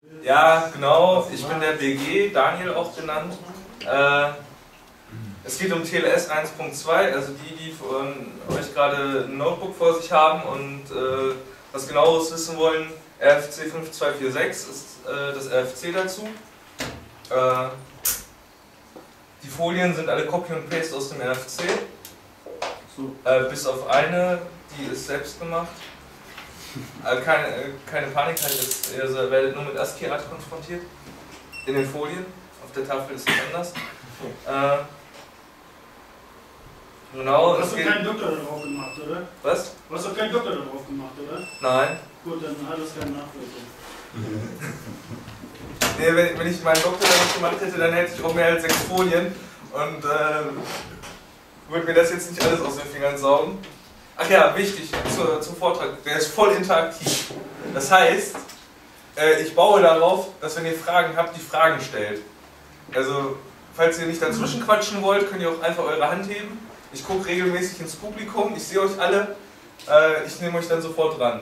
Ja, genau, ich bin der BG, Daniel auch genannt. Es geht um TLS 1.2, also die von euch gerade ein Notebook vor sich haben und was genaueres wissen wollen, RFC 5246 ist das RFC dazu. Die Folien sind alle Copy und Paste aus dem RFC, bis auf die ist selbst gemacht. Keine Panik, ihr werdet nur mit ASCII-Art konfrontiert, in den Folien, auf der Tafel ist es anders. Genau, du hast doch keinen Doktor darauf gemacht, oder? Was? Du hast doch keinen Doktor darauf gemacht, oder? Nein. Gut, dann hat das keine Nachwirkung. Nee, wenn ich meinen Doktor damit gemacht hätte, dann hätte ich auch mehr als 6 Folien und würde mir das jetzt nicht alles aus den Fingern saugen. Ach ja, wichtig zum Vortrag, der ist voll interaktiv. Das heißt, ich baue darauf, dass wenn ihr Fragen habt, die Fragen stellt. Also, falls ihr nicht dazwischen quatschen wollt, könnt ihr auch einfach eure Hand heben. Ich gucke regelmäßig ins Publikum, ich sehe euch alle, ich nehme euch dann sofort dran.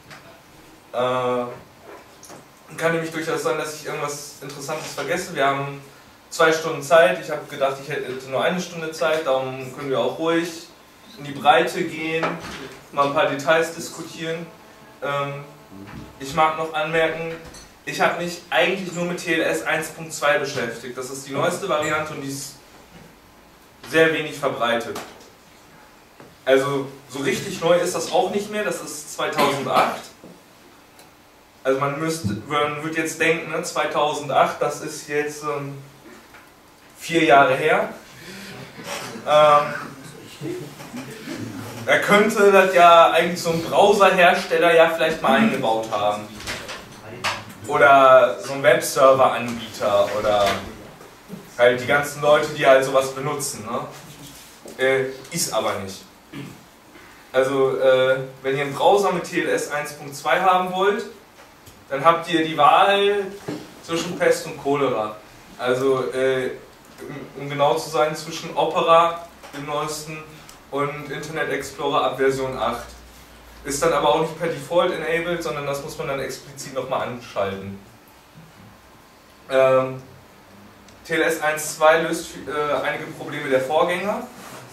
Kann nämlich durchaus sein, dass ich irgendwas Interessantes vergesse. Wir haben 2 Stunden Zeit, ich habe gedacht, ich hätte nur 1 Stunde Zeit, darum können wir auch ruhig in die Breite gehen, mal ein paar Details diskutieren. Ich mag noch anmerken, ich habe mich eigentlich nur mit TLS 1.2 beschäftigt. Das ist die neueste Variante und die ist sehr wenig verbreitet. Also so richtig neu ist das auch nicht mehr, das ist 2008. Also man wird jetzt denken, ne, 2008, das ist jetzt 4 Jahre her. Da könnte das ja eigentlich so ein Browserhersteller ja vielleicht mal eingebaut haben. Oder so ein Webserver-Anbieter oder halt die ganzen Leute, die halt sowas benutzen. Ne? Ist aber nicht. Also wenn ihr einen Browser mit TLS 1.2 haben wollt, dann habt ihr die Wahl zwischen Pest und Cholera. Also um genau zu sein, zwischen Opera, dem neuesten, und Internet Explorer ab Version 8. Ist dann aber auch nicht per Default enabled, sondern das muss man dann explizit nochmal anschalten. TLS 1.2 löst einige Probleme der Vorgänger.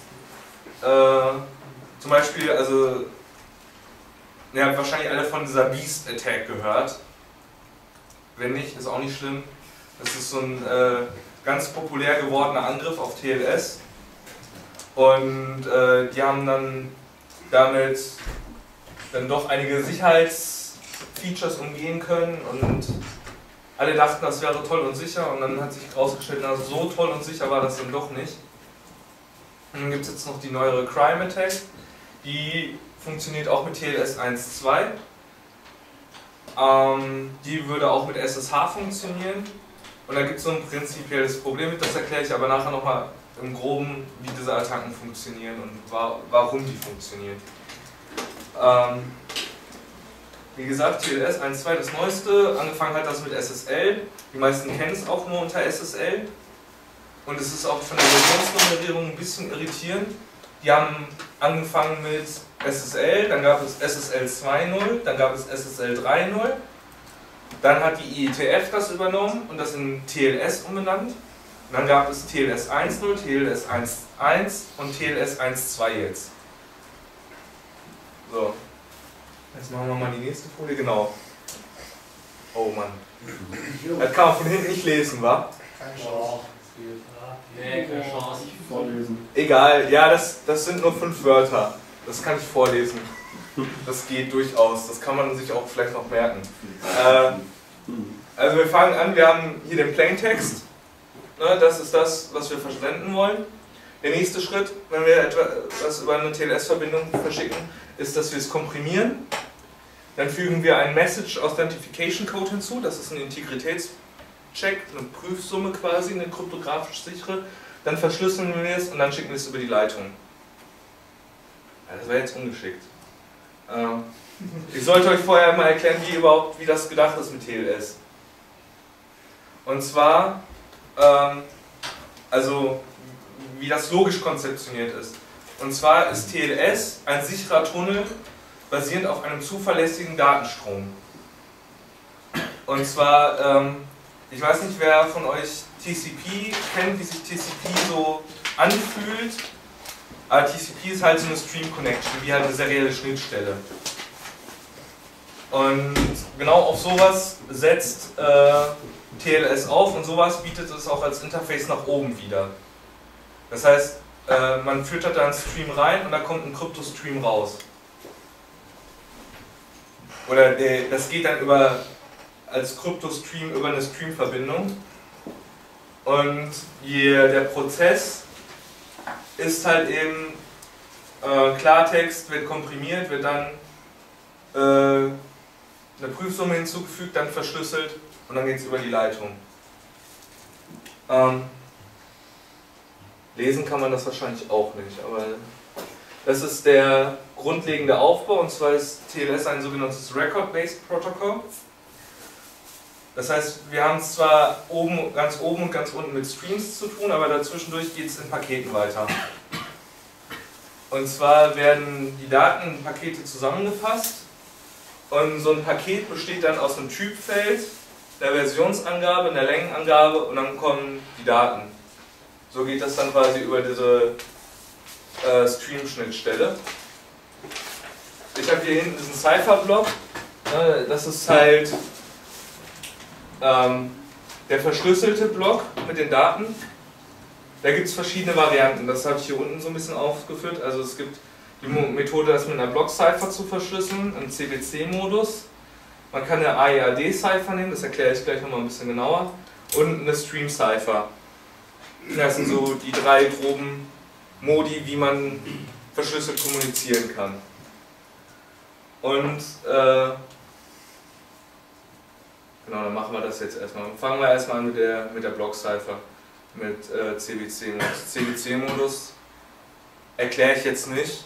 Zum Beispiel, also, ihr habt wahrscheinlich alle von dieser Beast Attack gehört. Wenn nicht, ist auch nicht schlimm. Das ist so ein ganz populär gewordener Angriff auf TLS. Und die haben dann damit dann doch einige Sicherheitsfeatures umgehen können und alle dachten, das wäre toll und sicher und dann hat sich herausgestellt, na, so toll und sicher war das dann doch nicht. Und dann gibt es jetzt noch die neuere Crime Attack, die funktioniert auch mit TLS 1.2. Die würde auch mit SSH funktionieren und da gibt es so ein prinzipielles Problem mit, das erkläre ich aber nachher nochmal im Groben, wie diese Attacken funktionieren und warum die funktionieren. Wie gesagt, TLS 1.2 das neueste, angefangen hat das mit SSL, die meisten kennen es auch nur unter SSL und es ist auch von der Versionsnummerierung ein bisschen irritierend. Die haben angefangen mit SSL, dann gab es SSL 2.0, dann gab es SSL 3.0, dann hat die IETF das übernommen und das in TLS umbenannt. Und dann gab es TLS 1.0, TLS 1.1 und TLS 1.2 jetzt. So. Jetzt machen wir mal die nächste Folie. Genau. Oh Mann. Das kann man von hinten nicht lesen, wa? Keine Chance. Nee, keine Chance. Vorlesen. Egal, ja, das sind nur 5 Wörter. Das kann ich vorlesen. Das geht durchaus. Das kann man sich auch vielleicht noch merken. Also wir fangen an, wir haben hier den Plaintext. Das ist das, was wir versenden wollen. Der nächste Schritt, wenn wir etwas über eine TLS-Verbindung verschicken, ist, dass wir es komprimieren. Dann fügen wir einen Message Authentication Code hinzu. Das ist ein Integritätscheck, eine Prüfsumme quasi, eine kryptografisch sichere. Dann verschlüsseln wir es und dann schicken wir es über die Leitung. Ja, das wäre jetzt ungeschickt. Ich sollte euch vorher mal erklären, wie das gedacht ist mit TLS. Und zwar, also wie das logisch konzeptioniert ist. Und zwar ist TLS ein sicherer Tunnel basierend auf einem zuverlässigen Datenstrom. Und zwar, ich weiß nicht, wer von euch TCP kennt, wie sich TCP so anfühlt. Aber TCP ist halt so eine Stream Connection, wie halt eine serielle Schnittstelle. Und genau auf sowas setzt TLS auf und sowas bietet es auch als Interface nach oben wieder. Das heißt, man füttert da einen Stream rein und da kommt ein Kryptostream raus. Oder das geht dann als Kryptostream über eine Streamverbindung. Und der Prozess ist halt eben Klartext, wird komprimiert, wird dann eine Prüfsumme hinzugefügt, dann verschlüsselt und dann geht es über die Leitung. Lesen kann man das wahrscheinlich auch nicht, aber das ist der grundlegende Aufbau, und zwar ist TLS ein sogenanntes Record-Based Protocol. Das heißt, wir haben es zwar ganz oben und ganz unten mit Streams zu tun, aber dazwischendurch geht es in Paketen weiter. Und zwar werden die Daten in Pakete zusammengefasst und so ein Paket besteht dann aus einem Typfeld, der Versionsangabe, einer Längenangabe und dann kommen die Daten. So geht das dann quasi über diese Stream-Schnittstelle. Ich habe hier hinten diesen Cipher-Block. Das ist halt der verschlüsselte Block mit den Daten. Da gibt es verschiedene Varianten. Das habe ich hier unten so ein bisschen aufgeführt. Also es gibt die Methode, das mit einer Block-Cipher zu verschlüsseln, im CBC-Modus. Man kann eine AEAD-Cipher nehmen, das erkläre ich gleich nochmal ein bisschen genauer. Und eine Stream-Cipher. Das sind so die drei groben Modi, wie man verschlüsselt kommunizieren kann. Und genau, dann machen wir das jetzt erstmal. Fangen wir erstmal an mit der Block-Cipher, mit CBC-Modus. CBC-Modus erkläre ich jetzt nicht.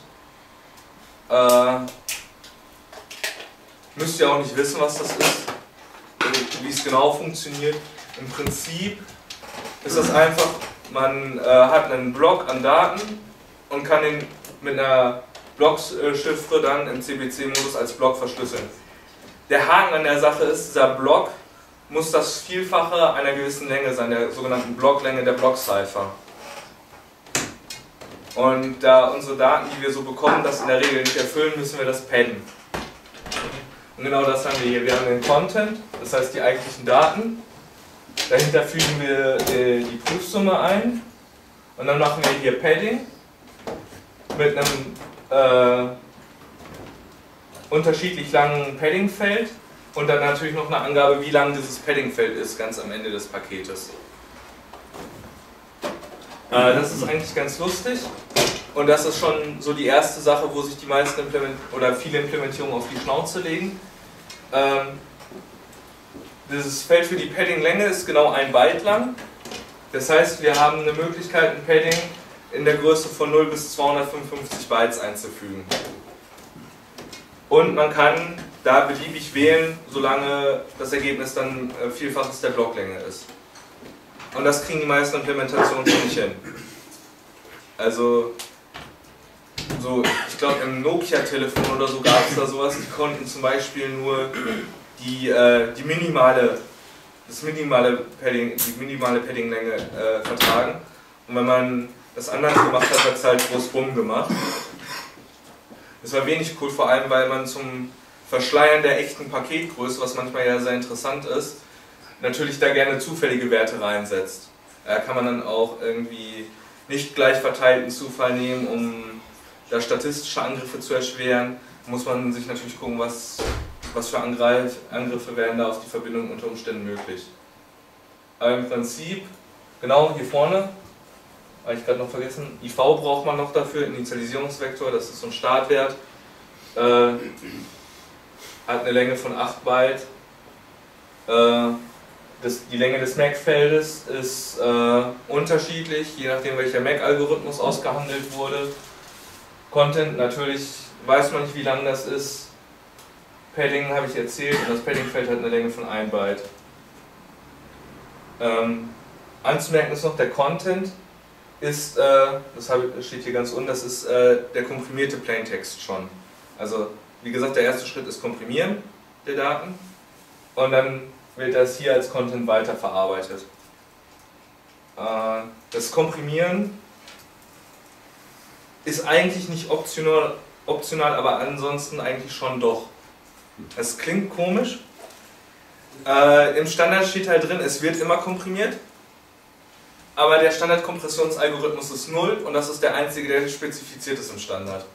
Müsst ihr auch nicht wissen, was das ist, wie es genau funktioniert. Im Prinzip ist das einfach, man hat einen Block an Daten und kann den mit einer Block-Chiffre dann im CBC-Modus als Block verschlüsseln. Der Haken an der Sache ist, dieser Block muss das Vielfache einer gewissen Länge sein, der sogenannten Blocklänge der Block-Cipher. Und da unsere Daten, die wir so bekommen, das in der Regel nicht erfüllen, müssen wir das padden. Und genau das haben wir hier. Wir haben den Content, das heißt die eigentlichen Daten. Dahinter fügen wir die Prüfsumme ein. Und dann machen wir hier Padding mit einem unterschiedlich langen Padding-Feld. Und dann natürlich noch eine Angabe, wie lang dieses Padding-Feld ist, ganz am Ende des Paketes. Das ist eigentlich ganz lustig. Und das ist schon so die erste Sache, wo sich die meisten viele Implementierungen auf die Schnauze legen. Dieses Feld für die Padding-Länge ist genau 1 Byte lang. Das heißt, wir haben eine Möglichkeit, ein Padding in der Größe von 0 bis 255 Bytes einzufügen. Und man kann da beliebig wählen, solange das Ergebnis dann Vielfaches der Blocklänge ist. Und das kriegen die meisten Implementationen schon nicht hin. Also, ich glaube im Nokia-Telefon oder so gab es da sowas, die konnten zum Beispiel nur die minimale Padding-Länge vertragen. Und wenn man das anders gemacht hat, hat es halt groß Bumm gemacht. Das war wenig cool, vor allem weil man zum Verschleiern der echten Paketgröße, was manchmal ja sehr interessant ist, natürlich da gerne zufällige Werte reinsetzt. Da kann man dann auch irgendwie nicht gleich verteilten Zufall nehmen, um da statistische Angriffe zu erschweren. Da muss man sich natürlich gucken, was für Angriffe wären da auf die Verbindung unter Umständen möglich. Aber im Prinzip, genau hier vorne, habe ich gerade noch vergessen, IV braucht man noch dafür, Initialisierungsvektor, das ist so ein Startwert. Hat eine Länge von 8 Byte. Die Länge des MAC-Feldes ist unterschiedlich, je nachdem welcher MAC-Algorithmus ausgehandelt wurde. Content, natürlich weiß man nicht, wie lang das ist. Padding habe ich erzählt und das Padding-Feld hat eine Länge von 1 Byte. Anzumerken ist noch, der Content ist, das steht hier ganz unten, das ist der komprimierte Plaintext schon. Also wie gesagt, der erste Schritt ist Komprimieren der Daten und dann wird das hier als Content weiterverarbeitet. Das Komprimieren ist eigentlich nicht optional, aber ansonsten eigentlich schon doch. Es klingt komisch. Im Standard steht halt drin, es wird immer komprimiert, aber der Standardkompressionsalgorithmus ist 0 und das ist der einzige, der spezifiziert ist im Standard.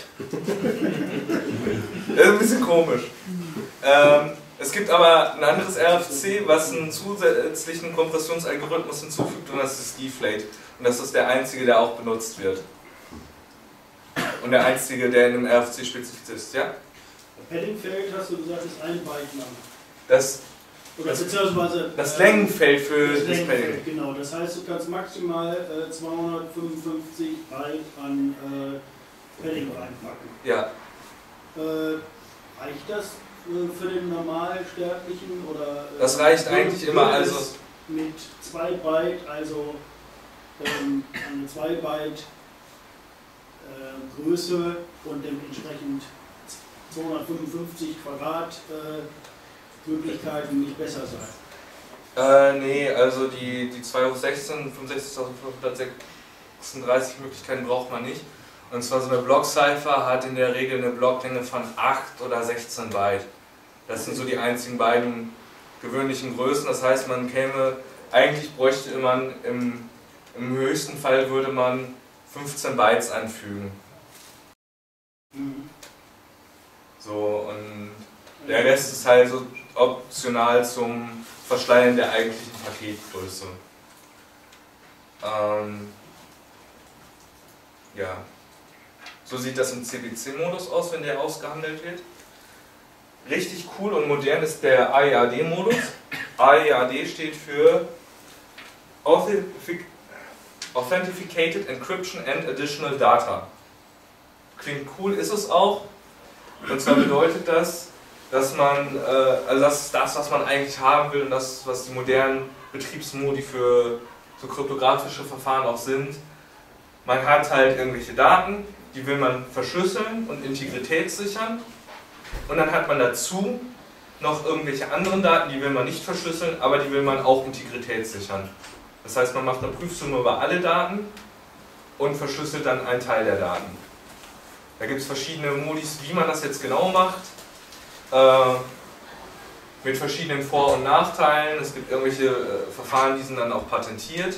Das ist ein bisschen komisch. Es gibt aber ein anderes RFC, was einen zusätzlichen Kompressionsalgorithmus hinzufügt, und das ist Deflate. Und das ist der einzige, der auch benutzt wird. Und der einzige, der in einem RFC spezifiziert ist, ja? Paddingfeld, hast du gesagt, ist ein Byte lang. Das Längenfeld für das Padding. Genau, das heißt, du kannst maximal 255 Byte an Padding reinpacken. Ja. Reicht das für den Normalsterblichen? Oder, das reicht eigentlich immer, also mit 2 Byte, also eine 2 Byte Größe und dementsprechend 255 Quadrat Möglichkeiten nicht besser sein. Nee, also die 2 hoch 16, 65.536 Möglichkeiten braucht man nicht. Und zwar so eine Block-Cipher hat in der Regel eine Blocklänge von 8 oder 16 Byte. Das sind so die einzigen beiden gewöhnlichen Größen. Das heißt, man käme, eigentlich bräuchte man im höchsten Fall würde man 15 Bytes anfügen. So, und der Rest ist halt so optional zum Verschleiern der eigentlichen Paketgröße. Ja. So sieht das im CBC-Modus aus, wenn der ausgehandelt wird. Richtig cool und modern ist der AEAD-Modus. AEAD steht für Authenticated Encryption and Additional Data. Klingt cool, ist es auch. Und zwar bedeutet das, dass man, also das ist das, was man eigentlich haben will und das, was die modernen Betriebsmodi für so kryptografische Verfahren auch sind. Man hat halt irgendwelche Daten, die will man verschlüsseln und Integrität sichern. Und dann hat man dazu noch irgendwelche anderen Daten, die will man nicht verschlüsseln, aber die will man auch Integrität sichern. Das heißt, man macht eine Prüfsumme über alle Daten und verschlüsselt dann einen Teil der Daten. Da gibt es verschiedene Modis, wie man das jetzt genau macht, mit verschiedenen Vor- und Nachteilen. Es gibt irgendwelche Verfahren, die sind dann auch patentiert.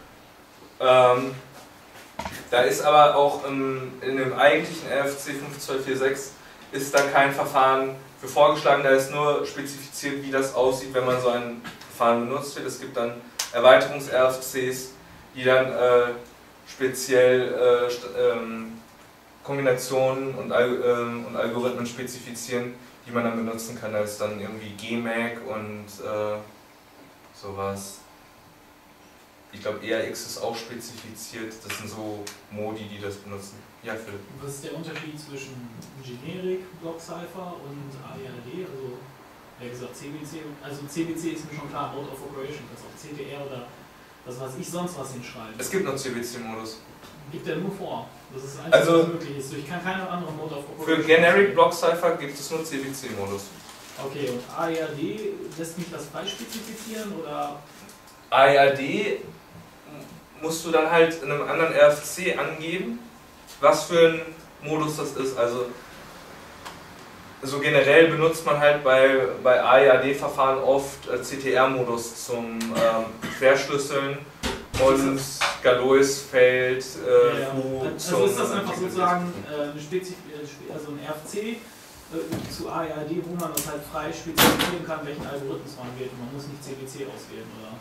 Da ist aber auch in dem eigentlichen RFC 5246 ist da kein Verfahren für vorgeschlagen, da ist nur spezifiziert, wie das aussieht, wenn man so ein Verfahren benutzt wird. Es gibt dann Erweiterungs-RFCs, die dann speziell Kombinationen und Algorithmen spezifizieren, die man dann benutzen kann. Da ist dann irgendwie GMAC und sowas. Ich glaube, EAX ist auch spezifiziert. Das sind so Modi, die das benutzen. Ja, Philipp. Was ist der Unterschied zwischen Generic, Block-Cipher und AEAD? Also, wie gesagt, CBC. Also CBC ist mir schon klar, Mode of Operation, das auch CTR oder das, was ich sonst was hinschreibe. Es gibt noch CBC-Modus. Gibt er nur vor. Das ist das also, was möglich ist. Ich kann keine andere Mode of Operation. Für Generic Block-Cipher gibt es nur CBC-Modus. Okay, und AEAD, lässt mich das frei spezifizieren oder? AEAD musst du dann halt in einem anderen RFC angeben, was für ein Modus das ist. Also so generell benutzt man halt bei AEAD-Verfahren oft CTR-Modus zum Verschlüsseln und Galois-Feld, also ist das einfach sozusagen also ein RFC zu AEAD, wo man das halt frei spezifizieren kann, welchen Algorithmus man wählt. Man muss nicht CBC auswählen, oder?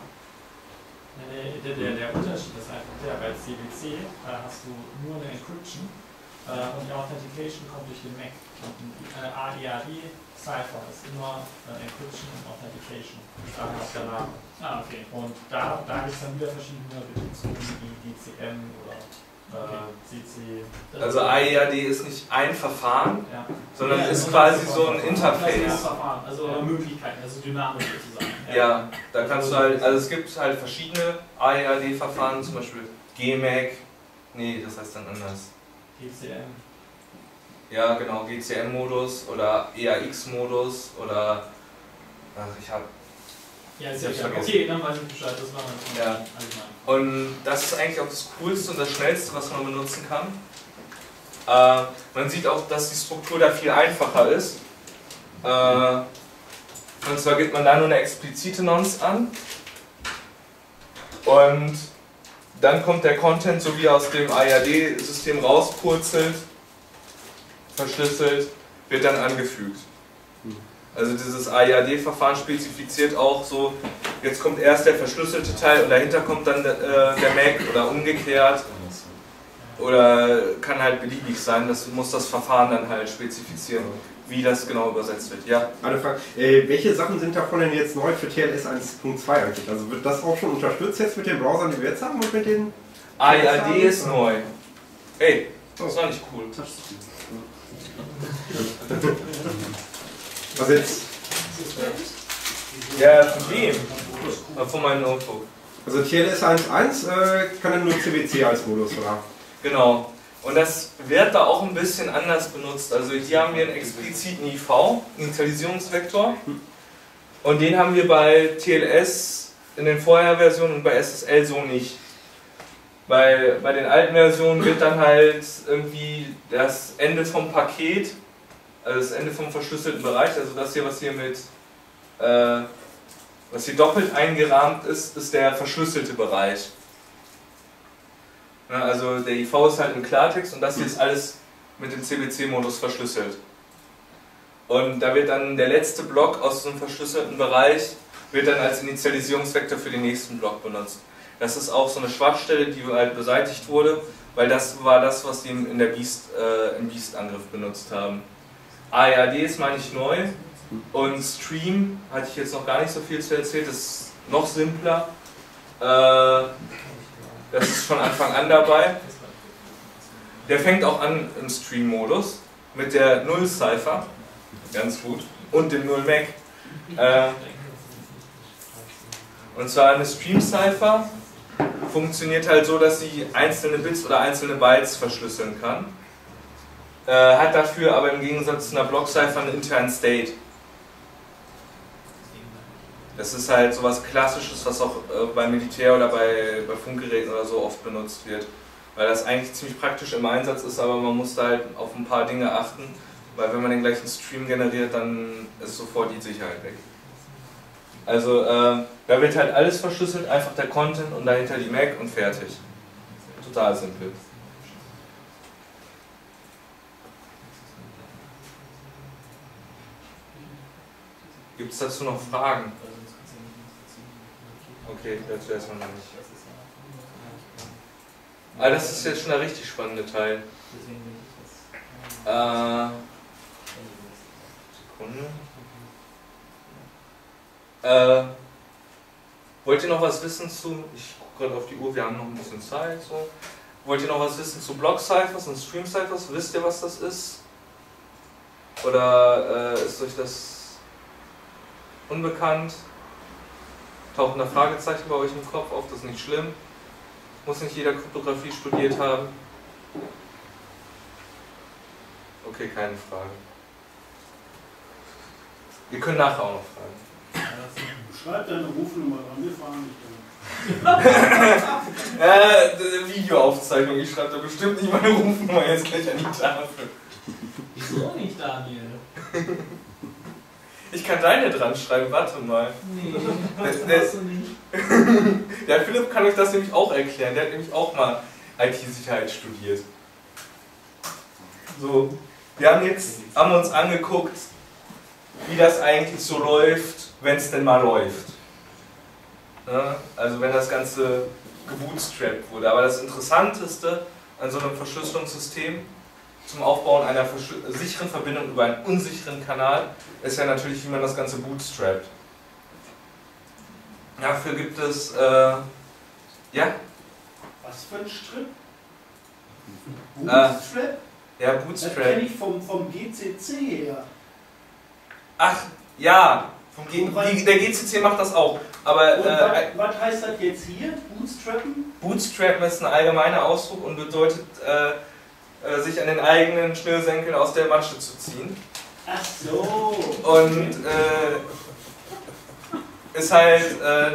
Der Unterschied ist einfach der, bei CBC hast du nur eine Encryption und die Authentication kommt durch den MAC. Und eine AEAD-Cipher ist immer Encryption und Authentication. Auf der Name. Ah, okay. Und da gibt es dann wieder verschiedene Betriebsmodi wie DCM oder CC. Also AEAD ist nicht ein Verfahren, ja, sondern ist quasi so ein Interface. Also Möglichkeiten, also dynamisch sozusagen. Ja, da kannst du halt, also es gibt halt verschiedene AEAD-Verfahren, zum Beispiel GMAC, nee, das heißt dann anders. GCM. Ja, genau, GCM-Modus oder EAX-Modus oder, ach, ich habe Ja, ist ja klar. vergessen. Okay, dann weiß ich Bescheid, das war dann Ja. Und das ist eigentlich auch das Coolste und das Schnellste, was man benutzen kann. Man sieht auch, dass die Struktur da viel einfacher ist. Und zwar gibt man da nur eine explizite Nonce an. Und dann kommt der Content, so wie er aus dem ARD-System rauspurzelt, verschlüsselt, wird dann angefügt. Also dieses ARD-Verfahren spezifiziert auch so, jetzt kommt erst der verschlüsselte Teil und dahinter kommt dann der MAC oder umgekehrt. Oder kann halt beliebig sein, das muss das Verfahren dann halt spezifizieren, wie das genau übersetzt wird. Ja? Eine Frage, welche Sachen sind davon denn jetzt neu für TLS 1.2 eigentlich? Also wird das auch schon unterstützt jetzt mit den Browsern, die wir jetzt haben und mit den... ARD ist neu. Ey, das ist noch nicht cool. Was jetzt? Ja, von wem? Von meinem Notebook. Also TLS 1.1 kann dann nur CBC als Modus, oder? Genau. Und das wird da auch ein bisschen anders benutzt. Also hier haben wir einen expliziten IV, Initialisierungsvektor. Und den haben wir bei TLS in den Vorherversionen und bei SSL so nicht. Bei den alten Versionen wird dann halt irgendwie das Ende vom Paket, also das Ende vom verschlüsselten Bereich, also das hier, was hier doppelt eingerahmt ist, ist der verschlüsselte Bereich. Also der IV ist halt im Klartext und das hier ist alles mit dem CBC-Modus verschlüsselt. Und da wird dann der letzte Block aus dem verschlüsselten Bereich wird dann als Initialisierungsvektor für den nächsten Block benutzt. Das ist auch so eine Schwachstelle, die halt beseitigt wurde, weil das war das, was die im Beast-Angriff benutzt haben. ARD ist, meine ich, neu und Stream hatte ich jetzt noch gar nicht so viel zu erzählen, das ist noch simpler. Das ist von Anfang an dabei. Der fängt auch an im Stream-Modus mit der Null-Cipher, ganz gut, und dem Null-Mac. Und zwar eine Stream-Cipher funktioniert halt so, dass sie einzelne Bits oder einzelne Bytes verschlüsseln kann. Hat dafür aber im Gegensatz zu einer Block-Cipher einen internen State. Das ist halt sowas Klassisches, was auch beim Militär oder bei Funkgeräten oder so oft benutzt wird. Weil das eigentlich ziemlich praktisch im Einsatz ist, aber man muss da halt auf ein paar Dinge achten. Weil wenn man den gleichen Stream generiert, dann ist sofort die Sicherheit weg. Also da wird halt alles verschlüsselt, einfach der Content und dahinter die MAC und fertig. Total simpel. Gibt es dazu noch Fragen? Okay, dazu erstmal noch nicht. Aber das ist jetzt schon der richtig spannende Teil. Sekunde. Wollt ihr noch was wissen zu, ich gucke gerade auf die Uhr, wir haben noch ein bisschen Zeit. So. Wollt ihr noch was wissen zu Block-Ciphers und Stream-Ciphers? Wisst ihr, was das ist? Oder ist euch das unbekannt? Tauchen da Fragezeichen bei euch im Kopf auf? Das ist nicht schlimm. Muss nicht jeder Kryptographie studiert haben. Okay, keine Frage. Wir können nachher auch noch fragen. Schreib deine Rufnummer an, wir fahren nicht. Videoaufzeichnung, ich schreibe da bestimmt nicht meine Rufnummer jetzt gleich an die Tafel. Wieso nicht, Daniel? Ich kann deine dran schreiben, warte mal. Nee, das machst du nicht. Der Philipp kann euch das nämlich auch erklären, der hat nämlich auch mal IT-Sicherheit studiert. So, wir haben uns angeguckt, wie das eigentlich so läuft, wenn es denn mal läuft. Ja, also wenn das Ganze gebootstrapped wurde. Aber das Interessanteste an so einem Verschlüsselungssystem zum Aufbauen einer sicheren Verbindung über einen unsicheren Kanal ist ja natürlich, wie man das Ganze bootstrappt. Dafür gibt es, ja? Was für ein Strip? Bootstrap? Ja, Das Bootstrap. kenne ich vom GCC her. Ach, ja, der GCC macht das auch. Aber Und was heißt das jetzt hier? Bootstrappen? Bootstrappen ist ein allgemeiner Ausdruck und bedeutet, sich an den eigenen Schnürsenkeln aus der Matsche zu ziehen. Ach so. Und ist halt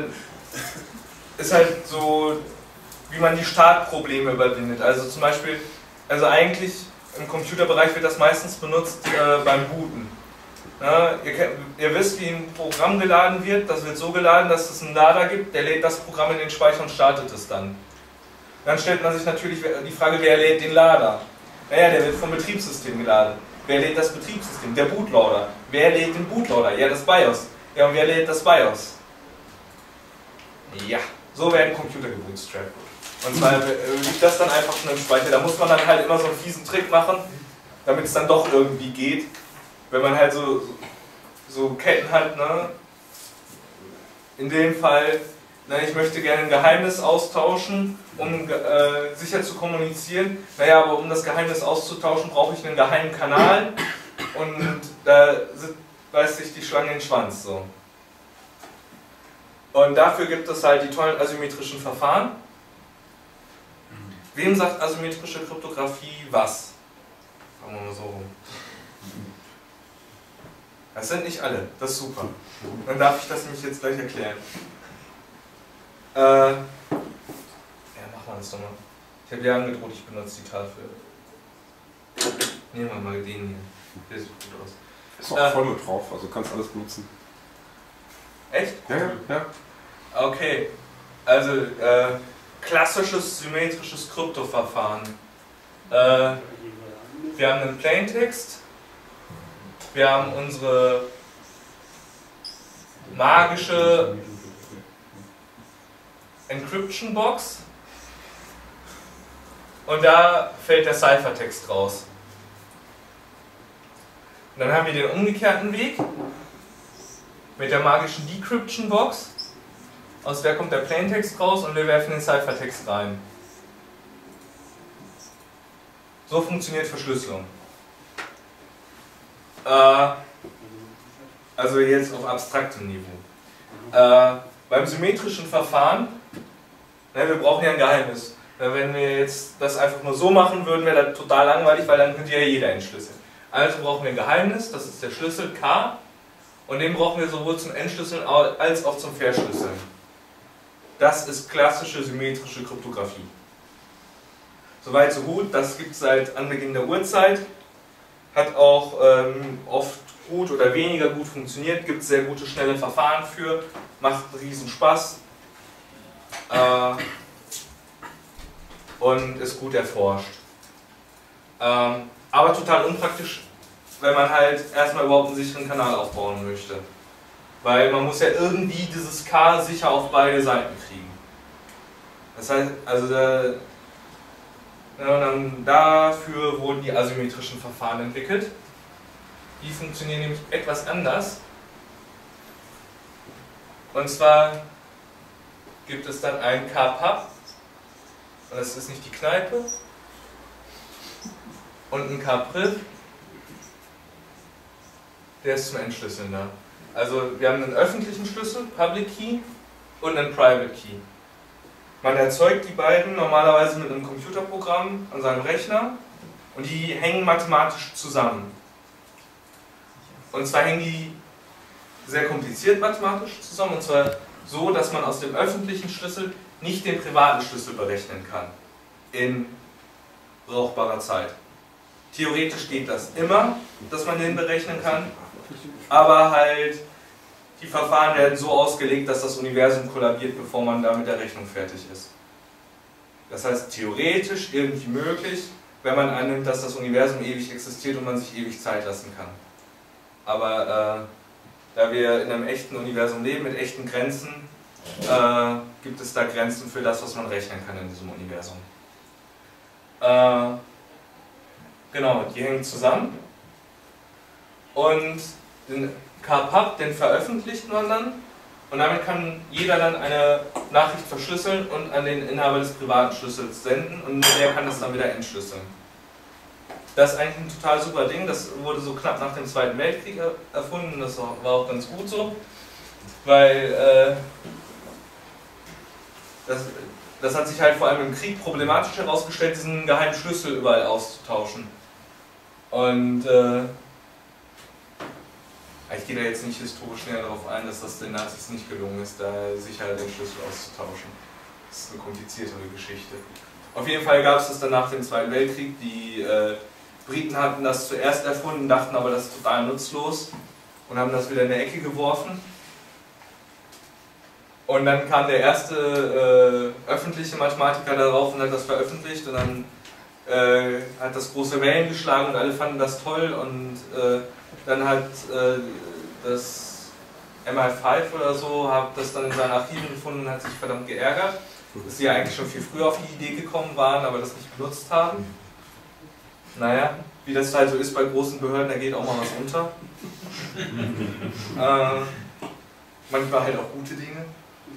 so, wie man die Startprobleme überwindet. Also zum Beispiel, also eigentlich im Computerbereich wird das meistens benutzt beim Booten. Ja, ihr wisst, wie ein Programm geladen wird. Das wird so geladen, dass es einen Lader gibt, der lädt das Programm in den Speicher und startet es dann. Dann stellt man sich natürlich die Frage, wer lädt den Lader? Naja, der wird vom Betriebssystem geladen. Wer lädt das Betriebssystem? Der Bootloader. Wer lädt den Bootloader? Ja, das BIOS. Ja, und wer lädt das BIOS? Ja, so werden Computer gebootstrapped. Und zwar liegt das dann einfach schon im Speicher. Da muss man dann halt immer so einen fiesen Trick machen, damit es dann doch irgendwie geht. Wenn man halt so Ketten hat, ne? In dem Fall, ne, ich möchte gerne ein Geheimnis austauschen, um sicher zu kommunizieren. Naja, aber um das Geheimnis auszutauschen, brauche ich einen geheimen Kanal und da beißt sich die Schlange in den Schwanz. So. Und dafür gibt es halt die tollen asymmetrischen Verfahren. Wem sagt asymmetrische Kryptographie was? Fangen wir mal so rum. Das sind nicht alle, das ist super. Dann darf ich das nämlich jetzt gleich erklären. Ja, machen wir das doch mal. Ich habe ja angedroht, ich benutze die Tafel. Nehmen wir mal den hier. Der sieht gut aus. Ist auch voll mit drauf, also kannst alles benutzen. Echt? Ja. Okay. Also, klassisches symmetrisches Kryptoverfahren. Wir haben einen Plaintext. Wir haben unsere magische Encryption Box und da fällt der Ciphertext raus. Und dann haben wir den umgekehrten Weg mit der magischen Decryption Box, aus der kommt der Plaintext raus und wir werfen den Ciphertext rein. So funktioniert Verschlüsselung. Also jetzt auf abstraktem Niveau. Beim symmetrischen Verfahren, wir brauchen ja ein Geheimnis. Wenn wir jetzt das einfach nur so machen würden, wäre das total langweilig, weil dann könnte ja jeder entschlüsseln. Also brauchen wir ein Geheimnis, das ist der Schlüssel K, und den brauchen wir sowohl zum Entschlüsseln als auch zum Verschlüsseln. Das ist klassische symmetrische Kryptographie. Soweit so gut, das gibt es seit Anbeginn der Urzeit. Hat auch oft gut oder weniger gut funktioniert, gibt es sehr gute, schnelle Verfahren für, macht riesen Spaß und ist gut erforscht. Aber total unpraktisch, wenn man halt erstmal überhaupt einen sicheren Kanal aufbauen möchte. Weil man muss ja irgendwie dieses K sicher auf beide Seiten kriegen. Das heißt, also dann dafür wurden die asymmetrischen Verfahren entwickelt. Die funktionieren nämlich etwas anders. Und zwar gibt es dann einen K-Pub, und das ist nicht die Kneipe, und einen K-Priv, der ist zum Entschlüsseln da. Also wir haben einen öffentlichen Schlüssel, Public Key, und einen Private Key. Man erzeugt die beiden normalerweise mit einem Computerprogramm an seinem Rechner und die hängen mathematisch zusammen. Und zwar hängen die sehr kompliziert mathematisch zusammen, und zwar so, dass man aus dem öffentlichen Schlüssel nicht den privaten Schlüssel berechnen kann in brauchbarer Zeit. Theoretisch geht das immer, dass man den berechnen kann, aber halt die Verfahren werden so ausgelegt, dass das Universum kollabiert, bevor man da mit der Rechnung fertig ist. Das heißt, theoretisch irgendwie möglich, wenn man annimmt, dass das Universum ewig existiert und man sich ewig Zeit lassen kann. Aber da wir in einem echten Universum leben, mit echten Grenzen, gibt es da Grenzen für das, was man rechnen kann in diesem Universum. Genau, die hängen zusammen. Und den K-Pub, den veröffentlicht man dann. Und damit kann jeder dann eine Nachricht verschlüsseln und an den Inhaber des privaten Schlüssels senden. Und nur der kann das dann wieder entschlüsseln. Das ist eigentlich ein total super Ding. Das wurde so knapp nach dem Zweiten Weltkrieg erfunden. Das war auch ganz gut so. Weil das hat sich halt vor allem im Krieg problematisch herausgestellt, diesen geheimen Schlüssel überall auszutauschen. Und Ich gehe da jetzt nicht historisch näher darauf ein, dass das den Nazis nicht gelungen ist, da sicher den Schlüssel auszutauschen. Das ist eine kompliziertere Geschichte. Auf jeden Fall gab es das dann nach dem Zweiten Weltkrieg. Die Briten hatten das zuerst erfunden, dachten aber, das ist total nutzlos und haben das wieder in die Ecke geworfen. Und dann kam der erste öffentliche Mathematiker darauf und hat das veröffentlicht und dann hat das große Wellen geschlagen und alle fanden das toll und dann hat das MI5 oder so hat das dann in seinen Archiven gefunden und hat sich verdammt geärgert, dass sie ja eigentlich schon viel früher auf die Idee gekommen waren, aber das nicht benutzt haben. Naja, wie das halt so ist bei großen Behörden, da geht auch mal was unter. Manchmal halt auch gute Dinge.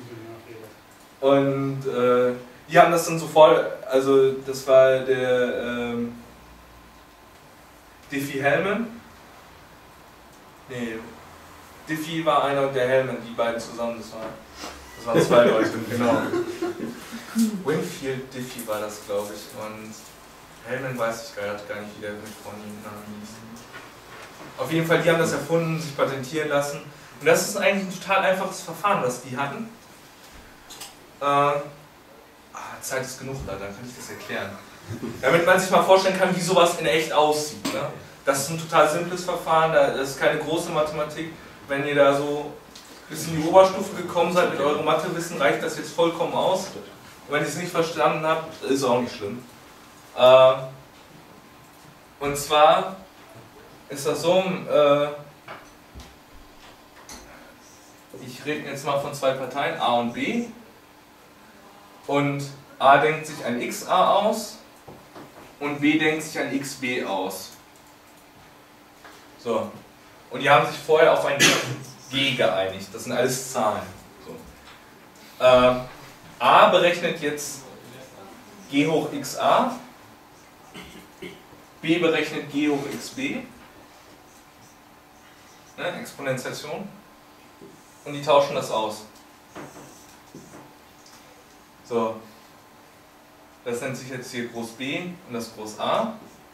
Und die haben das dann sofort, also das war der Diffie-Hellman. Nee, Diffie war einer und der Hellman, die beiden zusammen, das waren zwei Leute, genau. Winfield Diffie war das, glaube ich, und Hellman weiß ich gar nicht, wie der mit vornehmen Namen hieß. Auf jeden Fall, die haben das erfunden, sich patentieren lassen. Und das ist eigentlich ein total einfaches Verfahren, was die hatten. Zeit ist genug da, dann kann ich das erklären. Damit man sich mal vorstellen kann, wie sowas in echt aussieht. Ne? Das ist ein total simples Verfahren, das ist keine große Mathematik. Wenn ihr da so bis in die Oberstufe gekommen seid mit eurem Mathewissen, reicht das jetzt vollkommen aus. Und wenn ihr es nicht verstanden habt, ist auch nicht schlimm. Und zwar ist das so, ich rede jetzt mal von zwei Parteien, A und B. Und A denkt sich ein XA aus und B denkt sich ein XB aus. So. Und die haben sich vorher auf ein G geeinigt. Das sind alles Zahlen. So. A berechnet jetzt G hoch XA. B berechnet G hoch XB. Ne, Exponentiation. Und die tauschen das aus. So. Das nennt sich jetzt hier Groß B und das Groß A.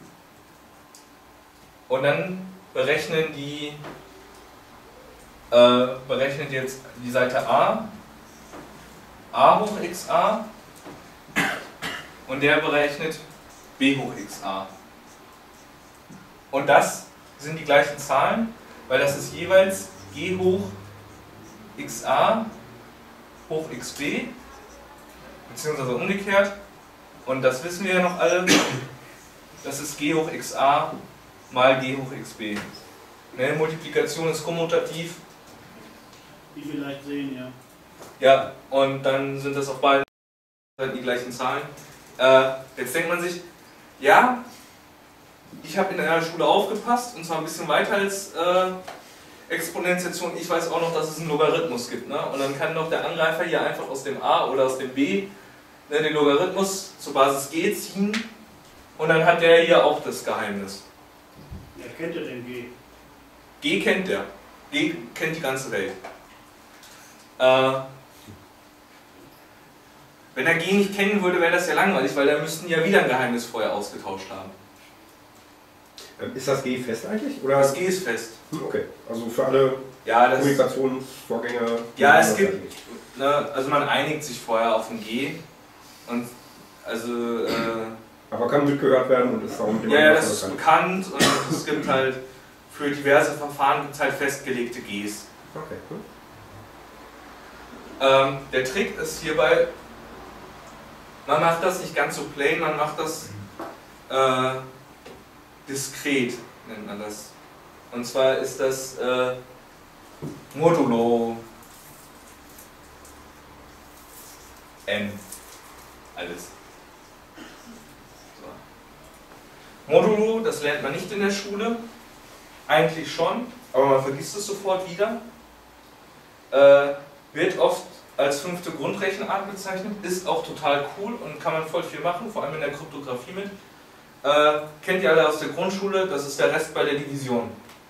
Und dann berechnet jetzt die Seite A hoch XA und der berechnet B hoch XA. Und das sind die gleichen Zahlen, weil das ist jeweils G hoch XA hoch XB, beziehungsweise umgekehrt. Und das wissen wir ja noch alle, das ist G hoch XA mal G hoch XB. Ne, Multiplikation ist kommutativ. Wie wir leicht sehen, ja. Ja, und dann sind das auf beiden Seiten die gleichen Zahlen. Jetzt denkt man sich, ja, ich habe in der Schule aufgepasst, und zwar ein bisschen weiter als Exponentiation. Ich weiß auch noch, dass es einen Logarithmus gibt. Ne? Und dann kann doch der Angreifer hier einfach aus dem A oder aus dem B den Logarithmus zur Basis G ziehen und dann hat der hier auch das Geheimnis. Ja, kennt ihr denn G? G kennt er. G kennt die ganze Welt. Wenn er G nicht kennen würde, wäre das ja langweilig, weil da müssten ja wieder ein Geheimnis vorher ausgetauscht haben. Ist das G fest eigentlich? Oder? Das G ist fest. Okay, also für alle Kommunikationsvorgänge. Ja, es gibt, ne, also man einigt sich vorher auf ein G. Und also. Aber kann mitgehört werden und ist darum. Ja, das ist bekannt und es gibt halt für diverse Verfahren gibt's halt festgelegte Gs. Okay, cool. Der Trick ist hierbei, man macht das nicht ganz so plain, man macht das diskret, nennt man das. Und zwar ist das Modulo n. Alles. So. Modulo, das lernt man nicht in der Schule. Eigentlich schon, aber man vergisst es sofort wieder. Wird oft als 5. Grundrechenart bezeichnet, ist auch total cool und kann man voll viel machen, vor allem in der Kryptographie mit. Kennt ihr alle aus der Grundschule, das ist der Rest bei der Division.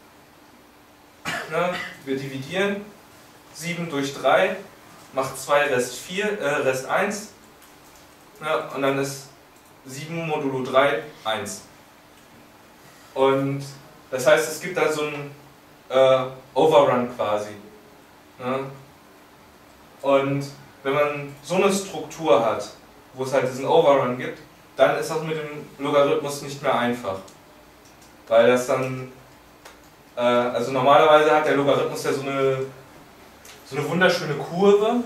Ne? Wir dividieren 7 durch 3, macht 2 Rest 1. Ja, und dann ist 7 modulo 3 1. Und das heißt, es gibt da so ein Overrun quasi. Ne? Und wenn man so eine Struktur hat, wo es halt diesen Overrun gibt, dann ist das mit dem Logarithmus nicht mehr einfach. Weil das dann, also normalerweise hat der Logarithmus ja so eine wunderschöne Kurve,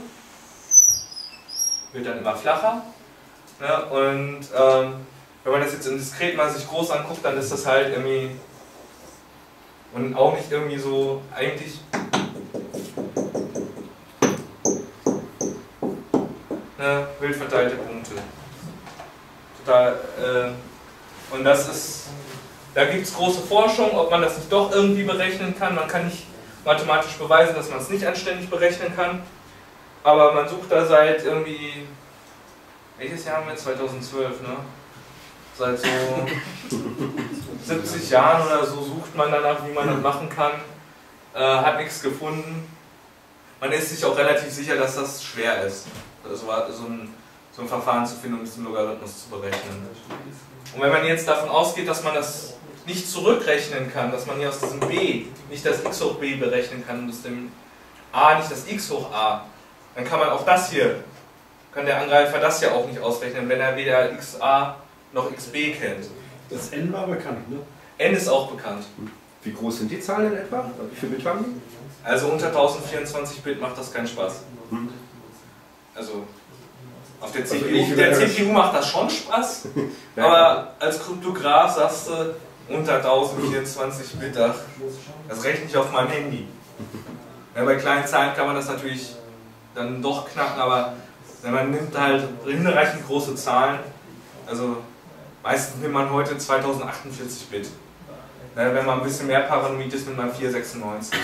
wird dann immer flacher. Ne? Und wenn man das jetzt im Diskret mal sich groß anguckt, dann ist das halt irgendwie und auch nicht irgendwie so eigentlich wild verteilte Punkte. Total, und das ist, da gibt es große Forschung, ob man das nicht doch irgendwie berechnen kann. Man kann nicht mathematisch beweisen, dass man es nicht anständig berechnen kann, aber man sucht da seit irgendwie, welches Jahr haben wir? 2012, ne? Seit so 70 Jahren oder so sucht man danach, wie man das machen kann. Hat nichts gefunden. Man ist sich auch relativ sicher, dass das schwer ist, so ein Verfahren zu finden, um diesen Logarithmus zu berechnen. Und wenn man jetzt davon ausgeht, dass man das nicht zurückrechnen kann, dass man hier aus diesem b nicht das x hoch b berechnen kann und aus dem a nicht das x hoch a, dann kann man auch das hier, kann der Angreifer das ja auch nicht ausrechnen, wenn er weder xa noch xb kennt. Das n war bekannt, ne? N ist auch bekannt. Wie groß sind die Zahlen in etwa? Wie viel Bit haben die? Also unter 1024 Bit macht das keinen Spaß. Also auf der CPU macht das schon Spaß, aber als Kryptograph sagst du unter 1024 Bit, das rechne ich auf meinem Handy. Ja, bei kleinen Zahlen kann man das natürlich dann doch knacken, aber wenn man nimmt halt hinreichend große Zahlen, also meistens nimmt man heute 2048 Bit. Ja, wenn man ein bisschen mehr paranoid ist, nimmt man 496.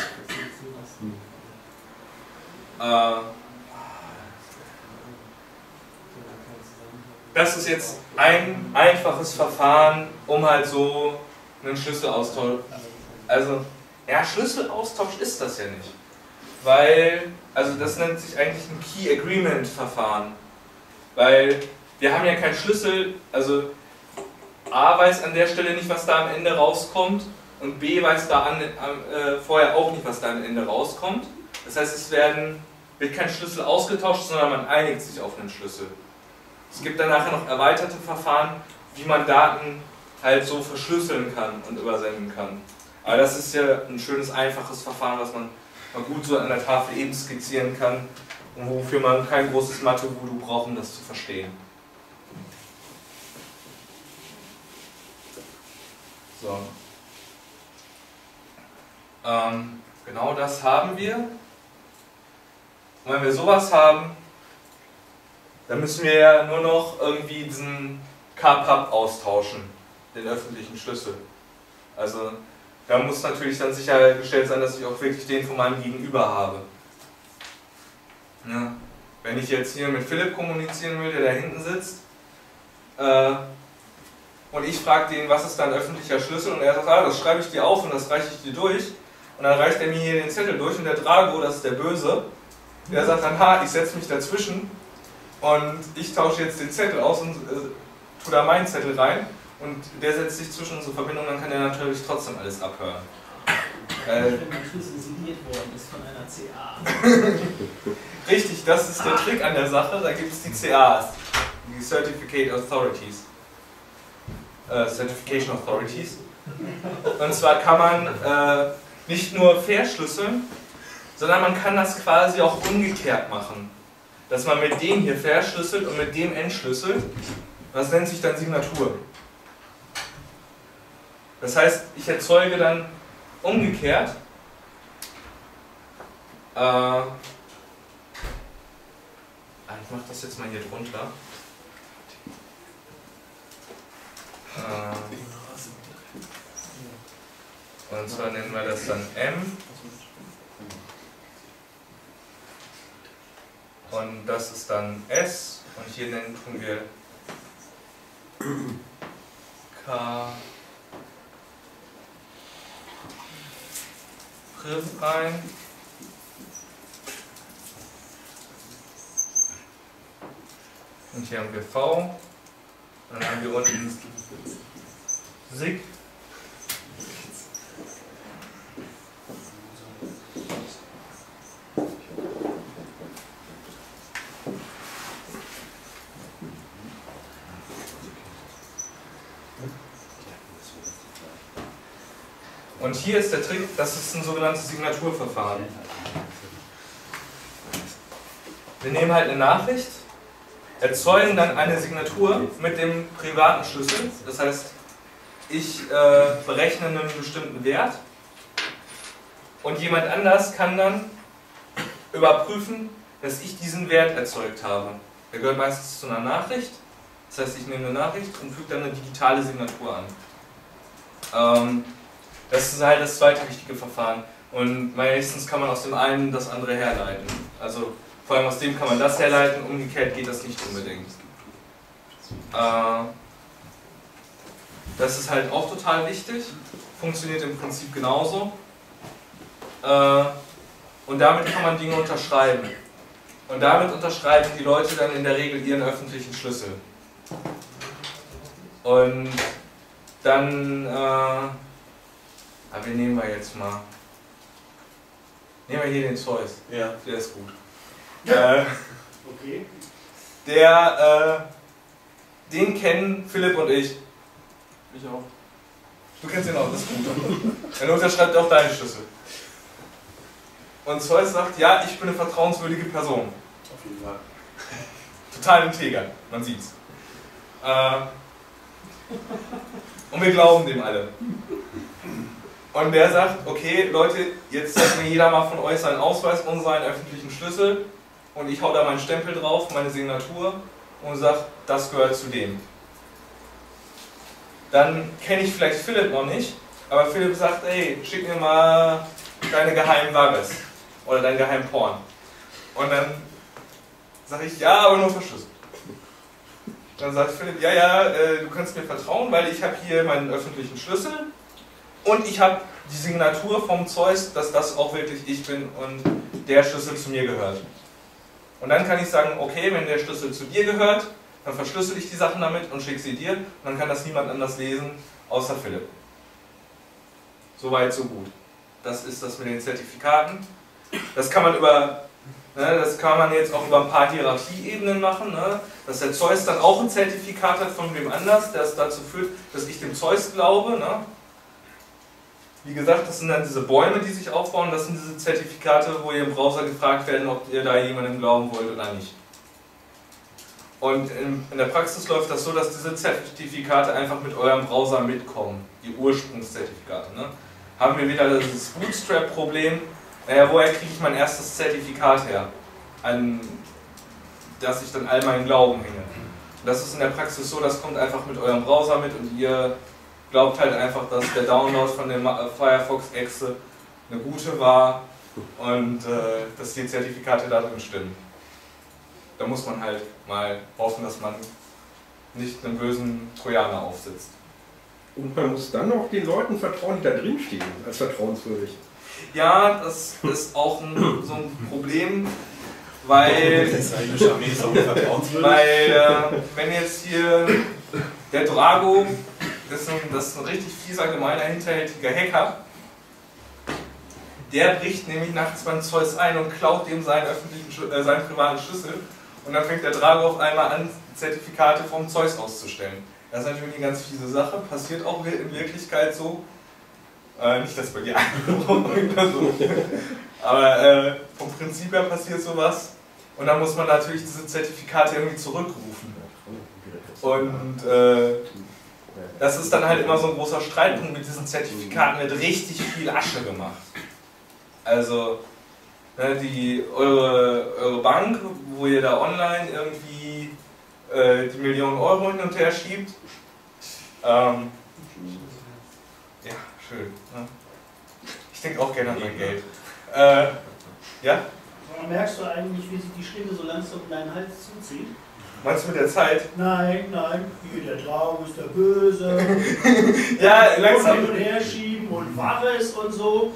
Das ist jetzt ein einfaches Verfahren, um halt so einen Schlüsselaustausch. Also, ja, Schlüsselaustausch ist das ja nicht. Weil, also das nennt sich eigentlich ein Key Agreement Verfahren. Weil wir haben ja keinen Schlüssel, also A weiß an der Stelle nicht, was da am Ende rauskommt und B weiß da vorher auch nicht, was da am Ende rauskommt. Das heißt, wird kein Schlüssel ausgetauscht, sondern man einigt sich auf einen Schlüssel. Es gibt dann nachher noch erweiterte Verfahren, wie man Daten halt so verschlüsseln kann und übersenden kann. Aber das ist ja ein schönes, einfaches Verfahren, was man mal gut so an der Tafel eben skizzieren kann und wofür man kein großes Mathe-Voodoo braucht, um das zu verstehen. So. Genau das haben wir. Und wenn wir sowas haben, dann müssen wir ja nur noch irgendwie diesen KPub austauschen, den öffentlichen Schlüssel. Also da muss natürlich dann sichergestellt sein, dass ich auch wirklich den von meinem Gegenüber habe. Ja. Wenn ich jetzt hier mit Philipp kommunizieren will, der da hinten sitzt, und ich frage den, was ist dein öffentlicher Schlüssel, und er sagt, das schreibe ich dir auf und das reiche ich dir durch, und dann reicht er mir hier den Zettel durch, und der Drago, das ist der Böse, der sagt dann, ich setze mich dazwischen und ich tausche jetzt den Zettel aus und tue da meinen Zettel rein und der setzt sich zwischen unsere Verbindung, dann kann der natürlich trotzdem alles abhören. Wenn mein Schlüssel signiert worden ist von einer CA. Richtig, das ist der Trick an der Sache, da gibt es die CAs, die Certificate Authorities. Certification Authorities. Und zwar kann man nicht nur verschlüsseln, sondern man kann das quasi auch umgekehrt machen. Dass man mit dem hier verschlüsselt und mit dem entschlüsselt. Das nennt sich dann Signatur. Das heißt, ich erzeuge dann umgekehrt ich mache das jetzt mal hier drunter. Und zwar nennen wir das dann M. Und das ist dann S. Und hier tun wir K. Priv rein. Und hier haben wir V. Und dann haben wir unten Sig. Und hier ist der Trick, das ist ein sogenanntes Signaturverfahren. Wir nehmen halt eine Nachricht, erzeugen dann eine Signatur mit dem privaten Schlüssel. Das heißt, ich berechne einen bestimmten Wert und jemand anders kann dann überprüfen, dass ich diesen Wert erzeugt habe. Der gehört meistens zu einer Nachricht. Das heißt, ich nehme eine Nachricht und füge dann eine digitale Signatur an. Das ist halt das zweite wichtige Verfahren. Und meistens kann man aus dem einen das andere herleiten. Also vor allem aus dem kann man das herleiten, umgekehrt geht das nicht unbedingt. Das ist halt auch total wichtig, funktioniert im Prinzip genauso. Und damit kann man Dinge unterschreiben. Und damit unterschreiben die Leute dann in der Regel ihren öffentlichen Schlüssel. Und dann, wen nehmen wir jetzt mal? Nehmen wir hier den Zeus. Ja. Der ist gut. Okay. Den kennen Philipp und ich. Ich auch. Du kennst ihn auch, das ist gut. Er unterschreibt auch deinen Schlüssel. Und Zeus sagt, ja, ich bin eine vertrauenswürdige Person. Auf jeden Fall. Total integer, man sieht's. Und wir glauben dem alle. Und der sagt, okay, Leute, jetzt zeigt mir jeder mal von euch seinen Ausweis und seinen öffentlichen Schlüssel. Und ich hau da meinen Stempel drauf, meine Signatur und sag, das gehört zu dem. Dann kenne ich vielleicht Philipp noch nicht, aber Philipp sagt, ey, schick mir mal deine geheimen Wagges oder deinen geheimen Porn. Und dann sage ich, ja, aber nur verschlüsselt. Dann sagt Philipp, ja, du kannst mir vertrauen, weil ich habe hier meinen öffentlichen Schlüssel und ich habe die Signatur vom Zeus, dass das auch wirklich ich bin und der Schlüssel zu mir gehört. Und dann kann ich sagen, okay, wenn der Schlüssel zu dir gehört, dann verschlüssel ich die Sachen damit und schicke sie dir und dann kann das niemand anders lesen, außer Philipp. Soweit, so gut. Das ist das mit den Zertifikaten. Das kann man jetzt auch über ein paar Hierarchieebenen machen, ne? Dass der Zeus dann auch ein Zertifikat hat von wem anders, das dazu führt, dass ich dem Zeus glaube. Ne? Wie gesagt, das sind dann diese Bäume, die sich aufbauen, das sind diese Zertifikate, wo ihr im Browser gefragt werden, ob ihr da jemandem glauben wollt oder nicht. Und in der Praxis läuft das so, dass diese Zertifikate einfach mit eurem Browser mitkommen, die Ursprungszertifikate. Ne? Haben wir wieder dieses Bootstrap-Problem, naja, woher kriege ich mein erstes Zertifikat her, an das ich dann all meinen Glauben hänge. Und das ist in der Praxis so, das kommt einfach mit eurem Browser mit und ihr glaubt halt einfach, dass der Download von der Firefox-Exe eine gute war und dass die Zertifikate da drin stimmen. Da muss man halt mal hoffen, dass man nicht einen bösen Trojaner aufsetzt. Und man muss dann auch den Leuten vertrauen, die da drin stehen, als vertrauenswürdig. Ja, das ist auch so ein Problem, weil wenn jetzt hier der Drago, das ist ein richtig fieser, gemeiner, hinterhältiger Hacker, der bricht nämlich nachts beim Zeus ein und klaut dem seinen privaten Schlüssel und dann fängt der Drago auf einmal an, Zertifikate vom Zeus auszustellen. Das ist natürlich eine ganz fiese Sache, passiert auch in Wirklichkeit so. Nicht, dass bei dir oder so. Aber vom Prinzip her passiert sowas. Und dann muss man natürlich diese Zertifikate irgendwie zurückrufen. Und das ist dann halt immer so ein großer Streitpunkt. Mit diesen Zertifikaten wird richtig viel Asche gemacht. Also eure Bank, wo ihr da online irgendwie die Millionen Euro hin und her schiebt. Ja, schön. Ne? Ich denke auch gerne an mein Geld. Ja? Merkst du eigentlich, wie sich die Stimme so langsam in deinen Hals zuzieht? Meinst du mit der Zeit? Nein, hier der Drago ist der Böse. Ja, langsam. Hin und her schieben und Wahres und so.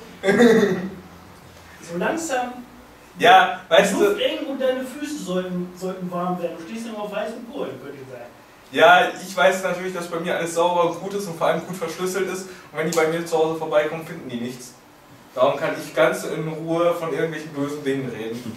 So langsam. Ja, weißt du. Luft eng und deine Füße sollten warm werden. Du stehst immer auf weißen Kohlen, könnte ich sagen. Ja, ich weiß natürlich, dass bei mir alles sauber und gut ist und vor allem gut verschlüsselt ist. Und wenn die bei mir zu Hause vorbeikommen, finden die nichts. Darum kann ich ganz in Ruhe von irgendwelchen bösen Dingen reden.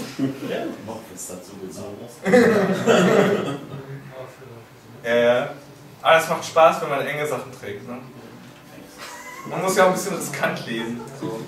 Noch ist dazu gesagt. Ja. Aber es macht Spaß, wenn man enge Sachen trägt. Ne? Man muss ja auch ein bisschen riskant leben. So.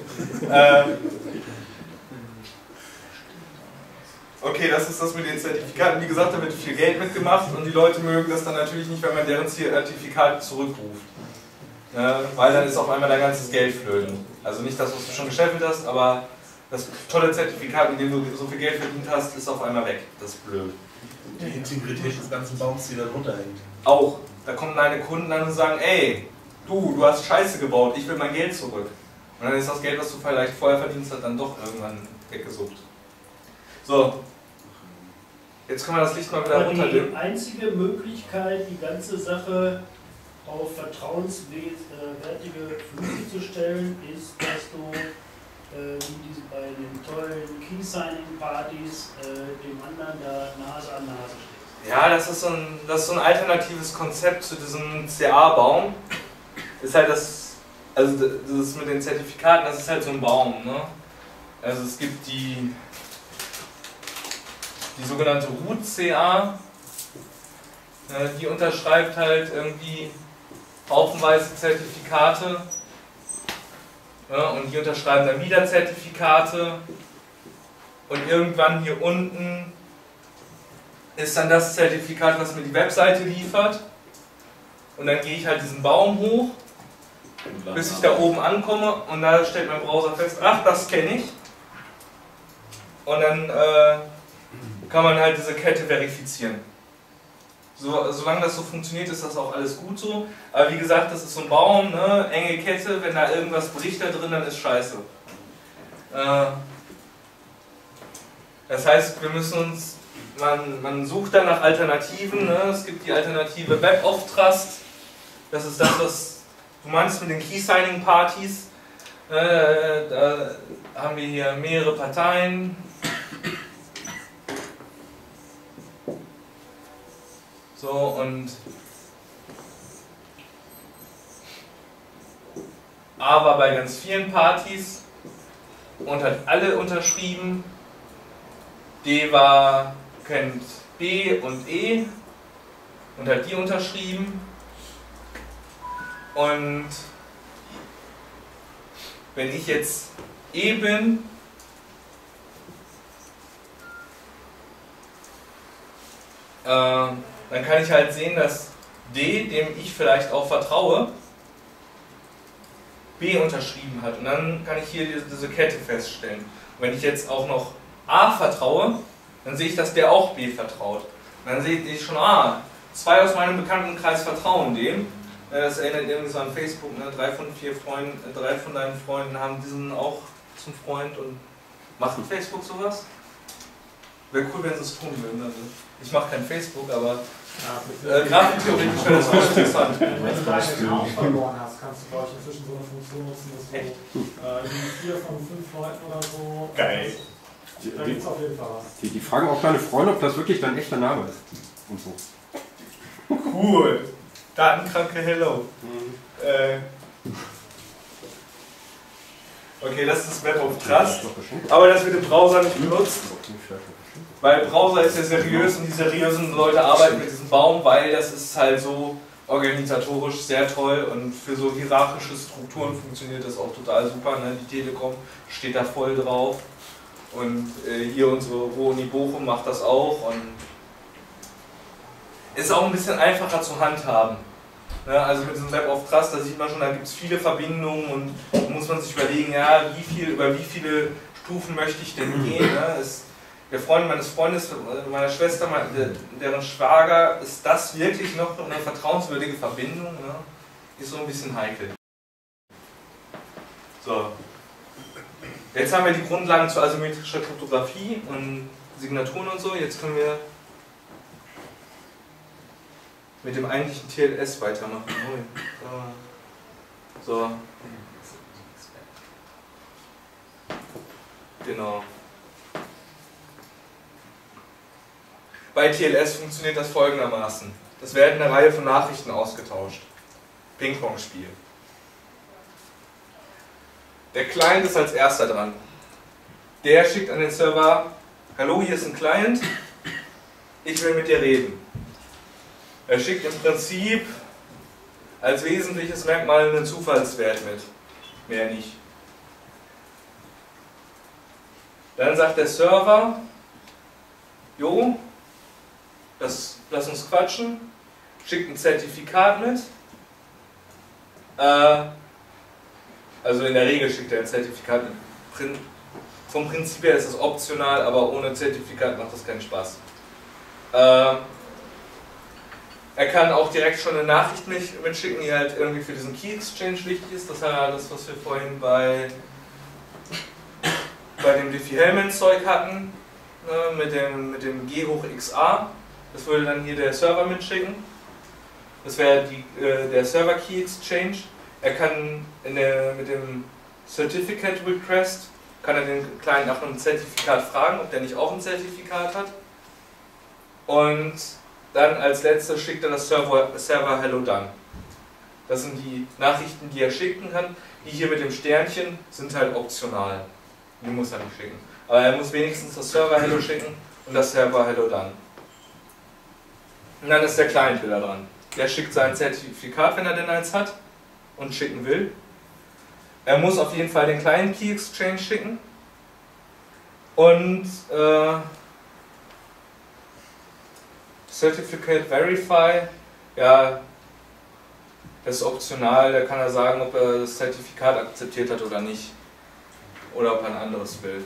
Okay, das ist das mit den Zertifikaten. Wie gesagt, da wird viel Geld mitgemacht und die Leute mögen das dann natürlich nicht, wenn man deren Zertifikat zurückruft. Weil dann ist auf einmal dein ganzes Geld flöten. Also nicht das, was du schon gescheffelt hast, aber das tolle Zertifikat, mit dem du so viel Geld verdient hast, ist auf einmal weg. Das ist blöd. Die Integrität des ganzen Baums, die da drunter hängt. Auch. Da kommen deine Kunden dann und sagen, ey, du hast Scheiße gebaut, ich will mein Geld zurück. Und dann ist das Geld, was du vielleicht vorher verdient hast, dann doch irgendwann weggesucht. So. Jetzt können wir das Licht mal wieder runterdimmen. Die einzige Möglichkeit, die ganze Sache auf vertrauenswertige Füße zu stellen, ist, dass du wie bei den tollen Key-Signing-Partys dem anderen da Nase an Nase stehst. Ja, das ist so ein alternatives Konzept zu diesem CA-Baum. Ist halt das mit den Zertifikaten, das ist halt so ein Baum. Ne? Also es gibt die sogenannte Root-CA, die unterschreibt halt irgendwie haufenweise Zertifikate. Ja, und die unterschreiben dann wieder Zertifikate und irgendwann hier unten ist dann das Zertifikat, was mir die Webseite liefert und dann gehe ich halt diesen Baum hoch, bis ich da oben ankomme und da stellt mein Browser fest, ach, das kenne ich und dann kann man halt diese Kette verifizieren. Solange das so funktioniert, ist das auch alles gut so. Aber wie gesagt, das ist so ein Baum, ne? Enge Kette, wenn da irgendwas bricht da drin, dann ist scheiße. Das heißt, wir müssen uns, man sucht dann nach Alternativen. Ne? Es gibt die Alternative Web of Trust. Das ist das, was du meinst mit den Key-Signing-Partys. Da haben wir hier mehrere Parteien. So, und A war bei ganz vielen Partys und hat alle unterschrieben. D kennt B und E und hat die unterschrieben. Und wenn ich jetzt E bin, dann kann ich halt sehen, dass D, dem ich vielleicht auch vertraue, B unterschrieben hat. Und dann kann ich hier diese Kette feststellen. Und wenn ich jetzt auch noch A vertraue, dann sehe ich, dass der auch B vertraut. Und dann sehe ich schon, zwei aus meinem Bekanntenkreis vertrauen dem. Das erinnert irgendwie so an Facebook, ne? 3 von deinen Freunden haben diesen auch zum Freund und macht Facebook sowas? Wäre cool, wenn sie es tun würden. Also, ich mache kein Facebook, aber grafiktheoretisch wäre das voll interessant. Wenn du deinen Account verloren hast, kannst du, glaube ich, inzwischen so eine Funktion nutzen, dass du 4 von 5 Leuten oder so. Geil. Da gibt es auf jeden Fall was. Die fragen auch deine Freunde, ob das wirklich dein echter Name ist. Und so. Cool. Datenkranke Hello. Okay, das ist das Web of Trust. Aber das wird im Browser nicht benutzt. Weil Browser ist ja seriös und die seriösen Leute arbeiten mit diesem Baum, weil das ist halt so organisatorisch sehr toll und für so hierarchische Strukturen funktioniert das auch total super. Ne? Die Telekom steht da voll drauf und hier unsere Ruhr-Uni Bochum macht das auch und ist auch ein bisschen einfacher zu handhaben. Ne? Also mit diesem Web of Trust, da sieht man schon, da gibt es viele Verbindungen und da muss man sich überlegen, ja, über wie viele Stufen möchte ich denn gehen. Ne? Der Freund meines Freundes, meiner Schwester, deren Schwager, ist das wirklich noch eine vertrauenswürdige Verbindung? Ne? Ist so ein bisschen heikel. So. Jetzt haben wir die Grundlagen zu asymmetrischer Kryptographie und Signaturen und so. Jetzt können wir mit dem eigentlichen TLS weitermachen. So. Genau. Bei TLS funktioniert das folgendermaßen. Es werden eine Reihe von Nachrichten ausgetauscht. Ping-Pong-Spiel. Der Client ist als erster dran. Der schickt an den Server, hallo, hier ist ein Client, ich will mit dir reden. Er schickt im Prinzip als wesentliches Merkmal einen Zufallswert mit. Mehr nicht. Dann sagt der Server, jo, lass uns quatschen, schickt ein Zertifikat mit. Also in der Regel schickt er ein Zertifikat mit. Vom Prinzip her ist es optional, aber ohne Zertifikat macht das keinen Spaß. Er kann auch direkt schon eine Nachricht mitschicken, die halt irgendwie für diesen Key Exchange wichtig ist. Das war das, was wir vorhin bei dem Diffie-Hellman-Zeug hatten, ne, mit dem G hoch XA. Das würde dann hier der Server mitschicken. Das wäre der Server Key Exchange. Er kann mit dem Certificate Request kann er den Client nach einem Zertifikat fragen, ob der nicht auch ein Zertifikat hat. Und dann als letztes schickt er das Server Hello Done. Das sind die Nachrichten, die er schicken kann. Die hier mit dem Sternchen sind halt optional. Die muss er nicht schicken. Aber er muss wenigstens das Server Hello schicken und das Server Hello Done. Und dann ist der Client wieder dran. Der schickt sein Zertifikat, wenn er denn eins hat, und schicken will. Er muss auf jeden Fall den Client Key Exchange schicken. Und Certificate Verify, ja, das ist optional, da kann er sagen, ob er das Zertifikat akzeptiert hat oder nicht. Oder ob er ein anderes will.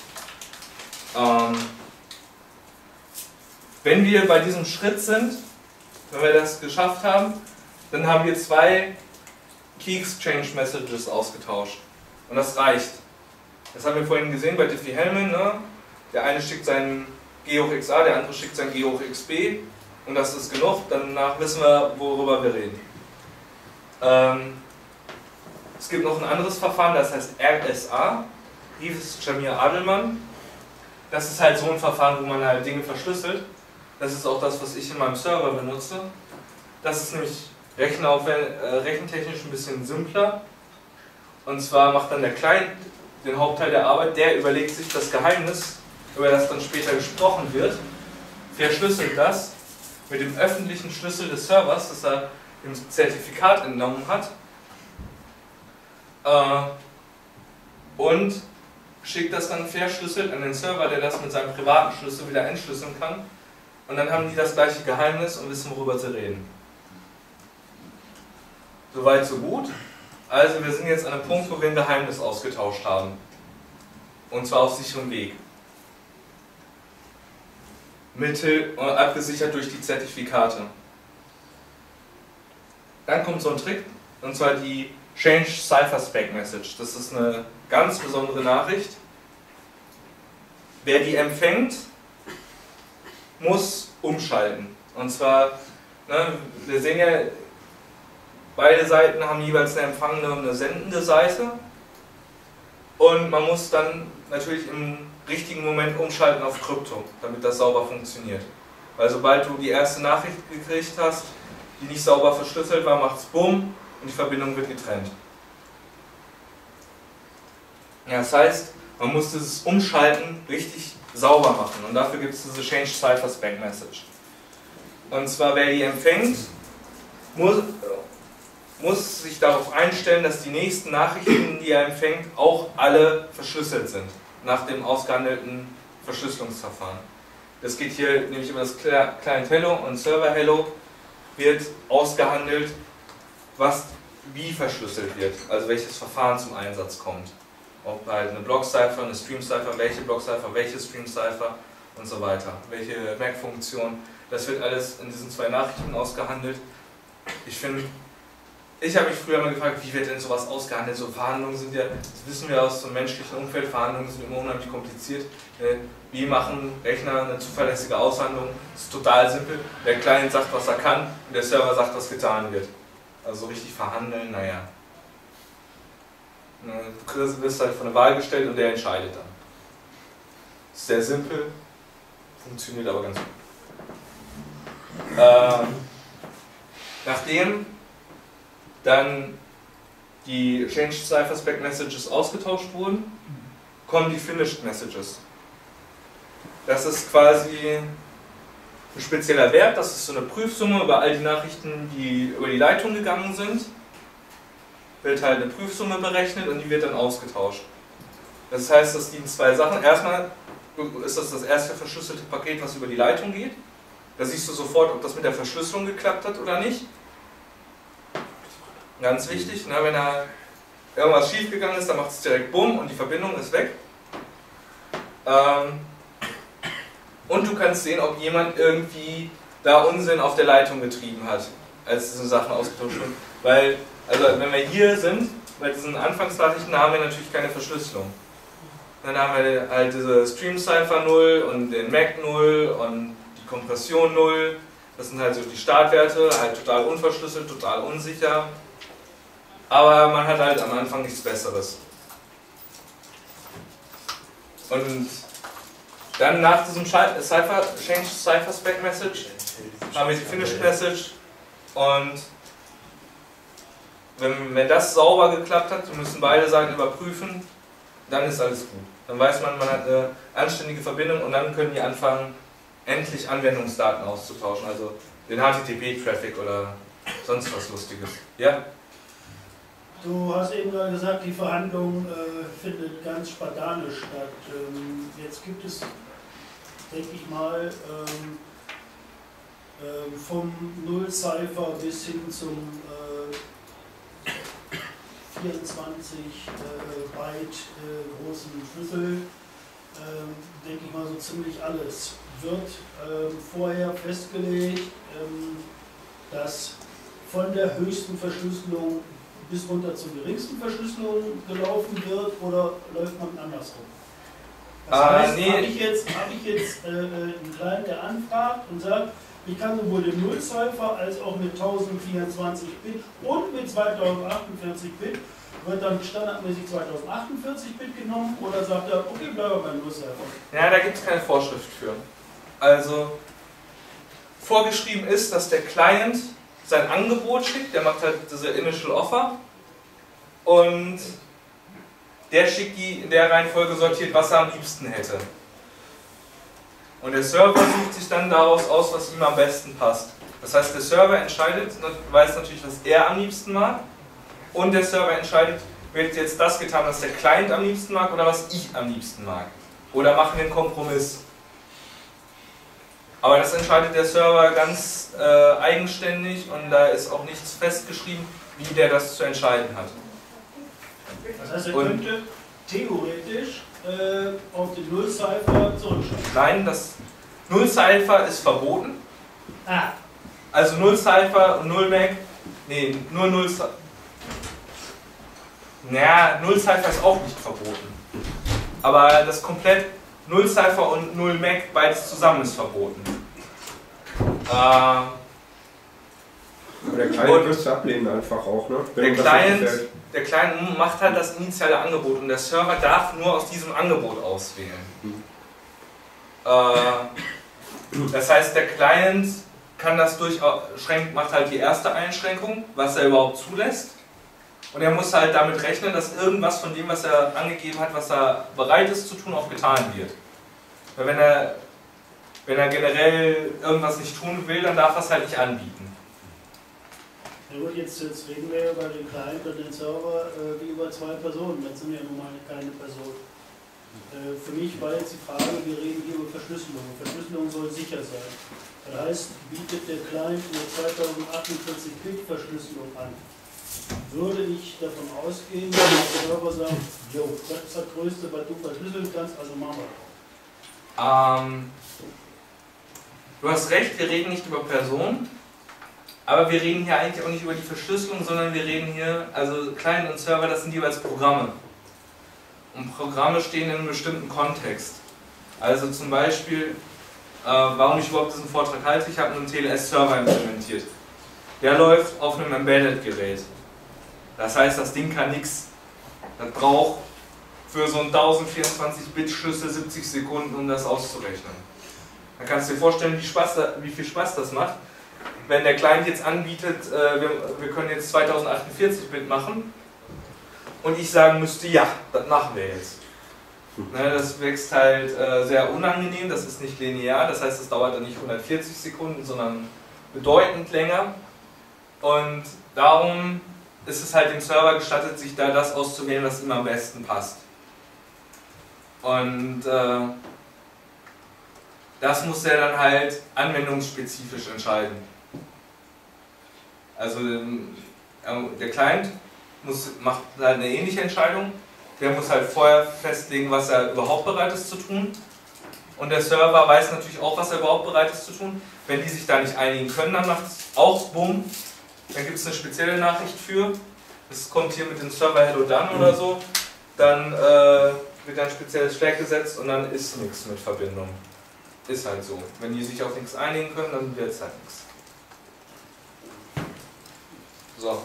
Wenn wir bei diesem Schritt sind, wenn wir das geschafft haben, dann haben wir 2 Key Exchange Messages ausgetauscht. Und das reicht. Das haben wir vorhin gesehen bei Diffie-Hellman. Ne? Der eine schickt seinen G hoch XA, der andere schickt sein G hoch XB. Und das ist genug, danach wissen wir, worüber wir reden. Es gibt noch ein anderes Verfahren, das heißt RSA, Rivest Shamir Adelman. Das ist halt so ein Verfahren, wo man halt Dinge verschlüsselt. Das ist auch das, was ich in meinem Server benutze. Das ist nämlich rechentechnisch ein bisschen simpler. Und zwar macht dann der Client den Hauptteil der Arbeit, der überlegt sich das Geheimnis, über das dann später gesprochen wird, verschlüsselt das mit dem öffentlichen Schlüssel des Servers, das er im Zertifikat entnommen hat, und schickt das dann verschlüsselt an den Server, der das mit seinem privaten Schlüssel wieder entschlüsseln kann. Und dann haben die das gleiche Geheimnis und wissen, worüber sie reden. Soweit, so gut. Also wir sind jetzt an einem Punkt, wo wir ein Geheimnis ausgetauscht haben. Und zwar auf sicherem Weg. Abgesichert durch die Zertifikate. Dann kommt so ein Trick, und zwar die Change Cipher Spec Message. Das ist eine ganz besondere Nachricht. Wer die empfängt, muss umschalten. Und zwar, ne, wir sehen ja, beide Seiten haben jeweils eine empfangende und eine sendende Seite. Und man muss dann natürlich im richtigen Moment umschalten auf Krypto, damit das sauber funktioniert. Weil sobald du die erste Nachricht gekriegt hast, die nicht sauber verschlüsselt war, macht es Bumm und die Verbindung wird getrennt. Ja, das heißt, man muss dieses Umschalten richtig sauber machen und dafür gibt es diese Change Cipher Spec Message. Und zwar, wer die empfängt, muss sich darauf einstellen, dass die nächsten Nachrichten, die er empfängt, auch alle verschlüsselt sind, nach dem ausgehandelten Verschlüsselungsverfahren. Das geht hier nämlich über das Client Hello und Server Hello, wird ausgehandelt, was wie verschlüsselt wird, also welches Verfahren zum Einsatz kommt. Ob halt eine Block-Cipher, eine Stream-Cipher, welche Block-Cipher, welche Stream-Cipher und so weiter, welche MAC-Funktion, das wird alles in diesen 2 Nachrichten ausgehandelt. Ich habe mich früher mal gefragt, wie wird denn sowas ausgehandelt? So Verhandlungen sind ja, das wissen wir aus dem menschlichen Umfeld, Verhandlungen sind immer unheimlich kompliziert. Wie machen Rechner eine zuverlässige Aushandlung? Das ist total simpel. Der Client sagt, was er kann und der Server sagt, was getan wird. Also richtig verhandeln, naja. Du wirst halt vor eine Wahl gestellt und der entscheidet dann. Ist sehr simpel, funktioniert aber ganz gut. Nachdem dann die Change Cipher Spec Messages ausgetauscht wurden, kommen die Finished Messages. Das ist quasi ein spezieller Wert, das ist so eine Prüfsumme über all die Nachrichten, die über die Leitung gegangen sind. Wird halt eine Prüfsumme berechnet und die wird dann ausgetauscht. Das heißt, das dienen zwei Sachen. Erstmal ist das erste verschlüsselte Paket, was über die Leitung geht. Da siehst du sofort, ob das mit der Verschlüsselung geklappt hat oder nicht. Ganz wichtig, ne, wenn da irgendwas schief gegangen ist, dann macht es direkt Bumm und die Verbindung ist weg. Und du kannst sehen, ob jemand irgendwie da Unsinn auf der Leitung getrieben hat, als diese Sachen ausgetauscht wurden. Weil, also wenn wir hier sind, bei diesen Anfangsnachrichten, da haben wir natürlich keine Verschlüsselung. Dann haben wir halt diese Stream Cipher 0 und den MAC 0 und die Kompression 0. Das sind halt so die Startwerte, halt total unverschlüsselt, total unsicher. Aber man hat halt am Anfang nichts Besseres. Und dann nach diesem Change Cipher Spec Message haben wir die Finished Message und wenn das sauber geklappt hat, wir müssen beide Seiten überprüfen, dann ist alles gut. Dann weiß man, man hat eine anständige Verbindung und dann können die anfangen, endlich Anwendungsdaten auszutauschen, also den HTTP-Traffic oder sonst was Lustiges. Ja? Du hast eben gerade gesagt, die Verhandlung findet ganz spartanisch statt. Jetzt gibt es, denke ich mal, vom Null-Cipher bis hin zum 24 Byte großen Schlüssel, denke ich mal, so ziemlich alles wird vorher festgelegt, dass von der höchsten Verschlüsselung bis runter zur geringsten Verschlüsselung gelaufen wird, oder läuft man andersrum? Das heißt, nee. habe ich jetzt einen Client, der anfragt und sagt, ich kann sowohl den Null-Cipher als auch mit 1024 Bit und mit 2048 Bit, wird dann standardmäßig 2048 Bit genommen, oder sagt er, okay, bleiben wir beim Null-Cipher? Ja, da gibt es keine Vorschrift für. Also, vorgeschrieben ist, dass der Client sein Angebot schickt, der macht halt diese Initial Offer und der schickt die in der Reihenfolge sortiert, was er am liebsten hätte. Und der Server sucht sich dann daraus aus, was ihm am besten passt. Das heißt, der Server entscheidet, weiß natürlich, was er am liebsten mag, und der Server entscheidet, wird jetzt das getan, was der Client am liebsten mag oder was ich am liebsten mag. Oder machen wir einen Kompromiss. Aber das entscheidet der Server ganz eigenständig und da ist auch nichts festgeschrieben, wie der das zu entscheiden hat. Das heißt, er könnte theoretisch auf den Null-Cipher zurückschreiben. Nein, das Null-Cipher ist verboten. Ah. Also Null-Cipher und Null-Mac, nee, nur Null-Cipher. Naja, Null-Cipher ist auch nicht verboten. Aber das komplett Null-Cipher und Null-Mac, beides zusammen ist verboten. Der Client wirst du ablehnen einfach auch, ne? Der Client macht halt das initiale Angebot und der Server darf nur aus diesem Angebot auswählen. Das heißt, der Client kann das macht halt die erste Einschränkung, was er überhaupt zulässt. Und er muss halt damit rechnen, dass irgendwas von dem, was er angegeben hat, was er bereit ist zu tun, auch getan wird. Weil wenn er generell irgendwas nicht tun will, dann darf er es halt nicht anbieten. Ja gut, jetzt reden wir ja über den Client und den Server wie über zwei Personen. Das sind ja nun mal keine Personen. Für mich war jetzt die Frage, wir reden hier über Verschlüsselung. Verschlüsselung soll sicher sein. Das heißt, bietet der Client eine 2048-Bit-Verschlüsselung an. Würde ich davon ausgehen, dass der Server sagt, jo, das ist das Größte, was du verschlüsseln kannst, also machen wir. Du hast recht, wir reden nicht über Personen, aber wir reden hier eigentlich auch nicht über die Verschlüsselung, sondern wir reden hier, also Client und Server, das sind jeweils Programme. Und Programme stehen in einem bestimmten Kontext. Also zum Beispiel, warum ich überhaupt diesen Vortrag halte, ich habe einen TLS-Server implementiert. Der läuft auf einem Embedded-Gerät. Das heißt, das Ding kann nichts. Das braucht für so einen 1024-Bit-Schlüssel 70 Sekunden, um das auszurechnen. Da kannst du dir vorstellen, wie viel Spaß das macht, wenn der Client jetzt anbietet, wir können jetzt 2048-Bit machen und ich sagen müsste, ja, das machen wir jetzt. Ne, das wächst halt sehr unangenehm, das ist nicht linear, das heißt, es dauert dann nicht 140 Sekunden, sondern bedeutend länger. Und darum ist es halt dem Server gestattet, sich da das auszuwählen, was ihm am besten passt. Und das muss er dann halt anwendungsspezifisch entscheiden. Also der Client macht halt eine ähnliche Entscheidung. Der muss halt vorher festlegen, was er überhaupt bereit ist zu tun. Und der Server weiß natürlich auch, was er überhaupt bereit ist zu tun. Wenn die sich da nicht einigen können, dann macht es auch Bumm. Dann gibt es eine spezielle Nachricht für. Das kommt hier mit dem Server Hello Done oder so. Dann wird ein spezielles Flag gesetzt und dann ist nichts mit Verbindung. Ist halt so. Wenn die sich auf nichts einigen können, dann wird es halt nichts. So.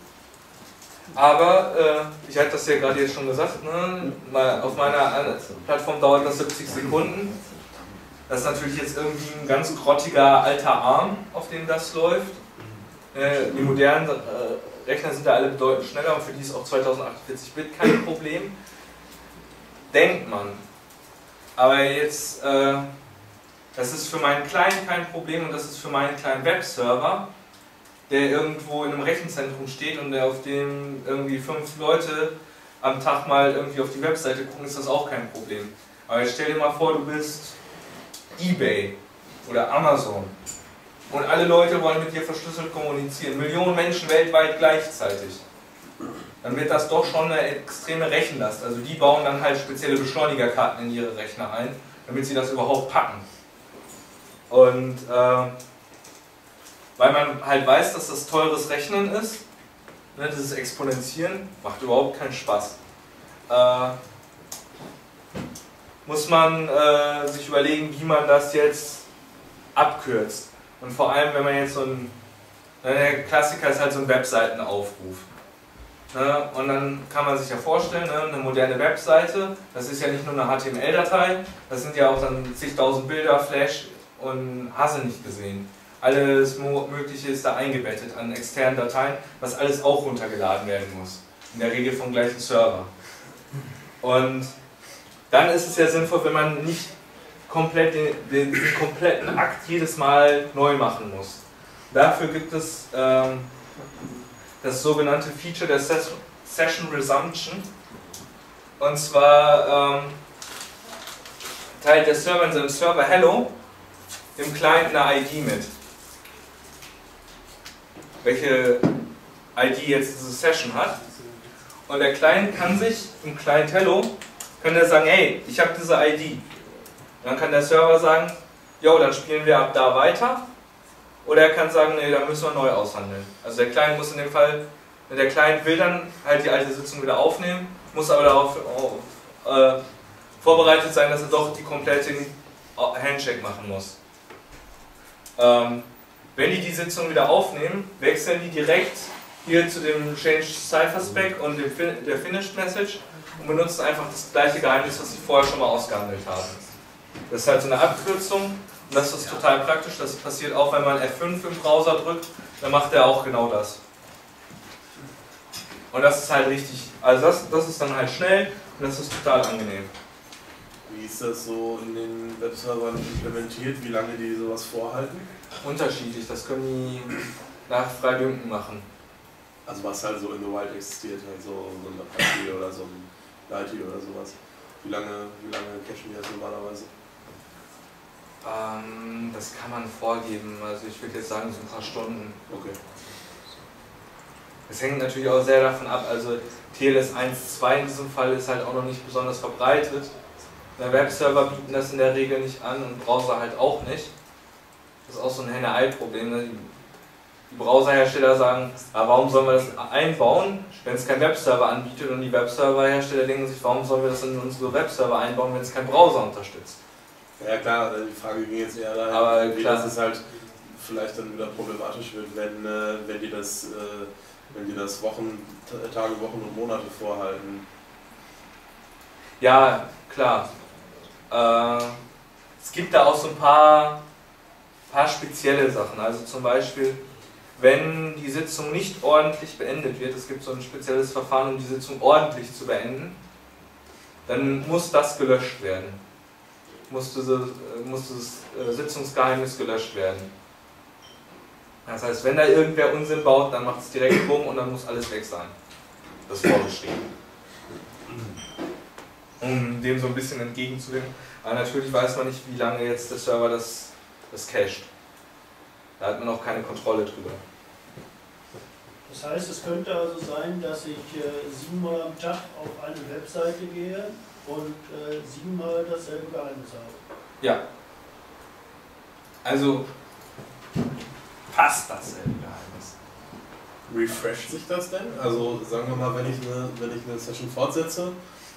Aber, ich hatte das ja gerade jetzt schon gesagt, ne? Auf meiner Plattform dauert das 70 Sekunden. Das ist natürlich jetzt irgendwie ein ganz grottiger alter ARM, auf dem das läuft. Die modernen Rechner sind da alle bedeutend schneller und für die ist auch 2048-Bit kein Problem. Denkt man. Aber jetzt, das ist für meinen Client kein Problem und das ist für meinen kleinen Webserver, der irgendwo in einem Rechenzentrum steht und der auf dem irgendwie 5 Leute am Tag mal irgendwie auf die Webseite gucken, ist das auch kein Problem. Aber jetzt stell dir mal vor, du bist eBay oder Amazon und alle Leute wollen mit dir verschlüsselt kommunizieren, Millionen Menschen weltweit gleichzeitig. Dann wird das doch schon eine extreme Rechenlast. Also die bauen dann halt spezielle Beschleunigerkarten in ihre Rechner ein, damit sie das überhaupt packen. Und weil man halt weiß, dass das teures Rechnen ist, ne, dieses Exponentieren macht überhaupt keinen Spaß. Muss man sich überlegen, wie man das jetzt abkürzt. Und vor allem, wenn man jetzt so ein, der Klassiker ist halt so ein Webseitenaufruf. Ne, und dann kann man sich ja vorstellen, ne, eine moderne Webseite, das ist ja nicht nur eine HTML-Datei, das sind ja auch dann zigtausend Bilder, Flash und hast du nicht gesehen. Alles Mögliche ist da eingebettet an externen Dateien, was alles auch runtergeladen werden muss. In der Regel vom gleichen Server. Und dann ist es ja sinnvoll, wenn man nicht komplett den kompletten Akt jedes Mal neu machen muss. Dafür gibt es das sogenannte Feature der Session Resumption. Und zwar teilt der Server in seinem Server Hello dem Client eine ID mit. Welche ID jetzt diese Session hat. Und der Client kann sich im Client Hello, kann der sagen, hey, ich habe diese ID. Und dann kann der Server sagen, jo, dann spielen wir ab da weiter. Oder er kann sagen, nee, da müssen wir neu aushandeln. Also der Client muss in dem Fall, der Client will dann halt die alte Sitzung wieder aufnehmen, muss aber darauf vorbereitet sein, dass er doch die komplette Handshake machen muss. Wenn die Sitzung wieder aufnehmen, wechseln die direkt hier zu dem Change Cipher Spec und der Finished Message und benutzen einfach das gleiche Geheimnis, was sie vorher schon mal ausgehandelt haben. Das ist halt so eine Abkürzung und das ist total praktisch. Das passiert auch, wenn man F5 im Browser drückt, dann macht er auch genau das. Und das ist halt richtig, also das ist dann halt schnell und das ist total angenehm. Wie ist das so in den Webservern implementiert? Wie lange die sowas vorhalten? Unterschiedlich, das können die nach Freidünken machen. Also was halt so in the Wild existiert, halt so ein Apache oder so ein Lighty oder sowas. Wie lange cachen die das normalerweise? Das kann man vorgeben, also ich würde jetzt sagen so ein paar Stunden. Okay. Es hängt natürlich auch sehr davon ab, also TLS 1.2 in diesem Fall ist halt auch noch nicht besonders verbreitet. Webserver bieten das in der Regel nicht an und Browser halt auch nicht. Das ist auch so ein Henne-Ei-Problem. Ne? Die Browserhersteller sagen, warum sollen wir das einbauen, wenn es kein Webserver anbietet, und die Webserverhersteller denken sich, warum sollen wir das in unsere Webserver einbauen, wenn es kein Browser unterstützt. Ja klar, die Frage ging jetzt eher dahin, aber wie klar, das ist halt vielleicht dann wieder problematisch wird, wenn die das Tage, Wochen und Monate vorhalten. Ja, klar. Es gibt da auch so ein paar spezielle Sachen. Also zum Beispiel, wenn die Sitzung nicht ordentlich beendet wird, es gibt so ein spezielles Verfahren, um die Sitzung ordentlich zu beenden, dann muss das gelöscht werden. Muss dieses Sitzungsgeheimnis gelöscht werden. Das heißt, wenn da irgendwer Unsinn baut, dann macht es direkt Bumm und dann muss alles weg sein. Das ist vorgeschrieben. Um dem so ein bisschen entgegenzuwirken. Aber natürlich weiß man nicht, wie lange jetzt der Server das cached. Da hat man auch keine Kontrolle drüber. Das heißt, es könnte also sein, dass ich 7-mal am Tag auf eine Webseite gehe und 7-mal dasselbe Geheimnis habe. Ja. Also fast dasselbe Geheimnis. Refresht sich das denn? Also sagen wir mal, wenn ich eine Session fortsetze,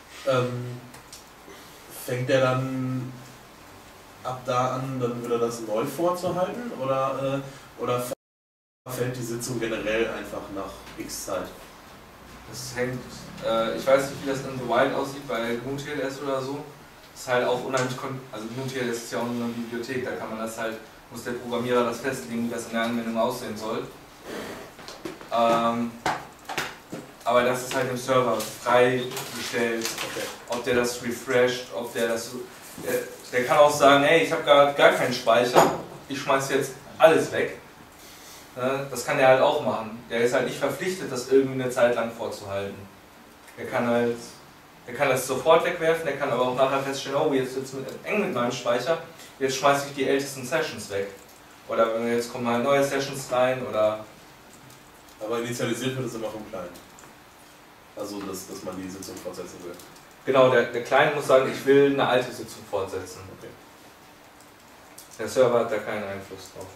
fängt der dann ab da an, dann wieder das neu vorzuhalten? Oder fällt die Sitzung generell einfach nach X Zeit? Das hängt, ich weiß nicht, wie das in The Wild aussieht, bei GNU-TLS oder so. Das ist halt auch unheimlich, also GNU-TLS ist ja auch nur eine Bibliothek, da kann man das halt, muss der Programmierer das festlegen, wie das in der Anwendung aussehen soll. Aber das ist halt im Server freigestellt, ob der das refresht, ob der das so. Der kann auch sagen, hey, ich habe gar keinen Speicher, ich schmeiß jetzt alles weg. Das kann der halt auch machen. Der ist halt nicht verpflichtet, das irgendwie eine Zeit lang vorzuhalten. Der kann das sofort wegwerfen, der kann aber auch nachher feststellen, oh, jetzt wird es eng mit meinem Speicher, jetzt schmeiße ich die ältesten Sessions weg. Oder jetzt kommen halt neue Sessions rein, oder... Aber initialisiert wird es immer vom Client. Also, dass man die Sitzung fortsetzen will. Genau, der Client muss sagen, ich will eine alte Sitzung fortsetzen. Okay. Der Server hat da keinen Einfluss drauf.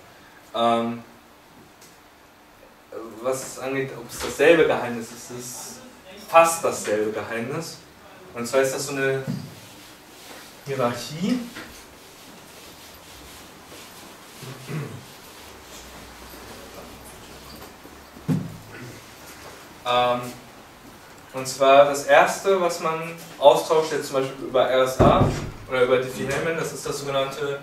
Was es angeht, ob es dasselbe Geheimnis ist, ist fast dasselbe Geheimnis. Und zwar ist das so eine Hierarchie. Und zwar das erste, was man austauscht, jetzt zum Beispiel über RSA oder über Diffie-Hellman, das ist das sogenannte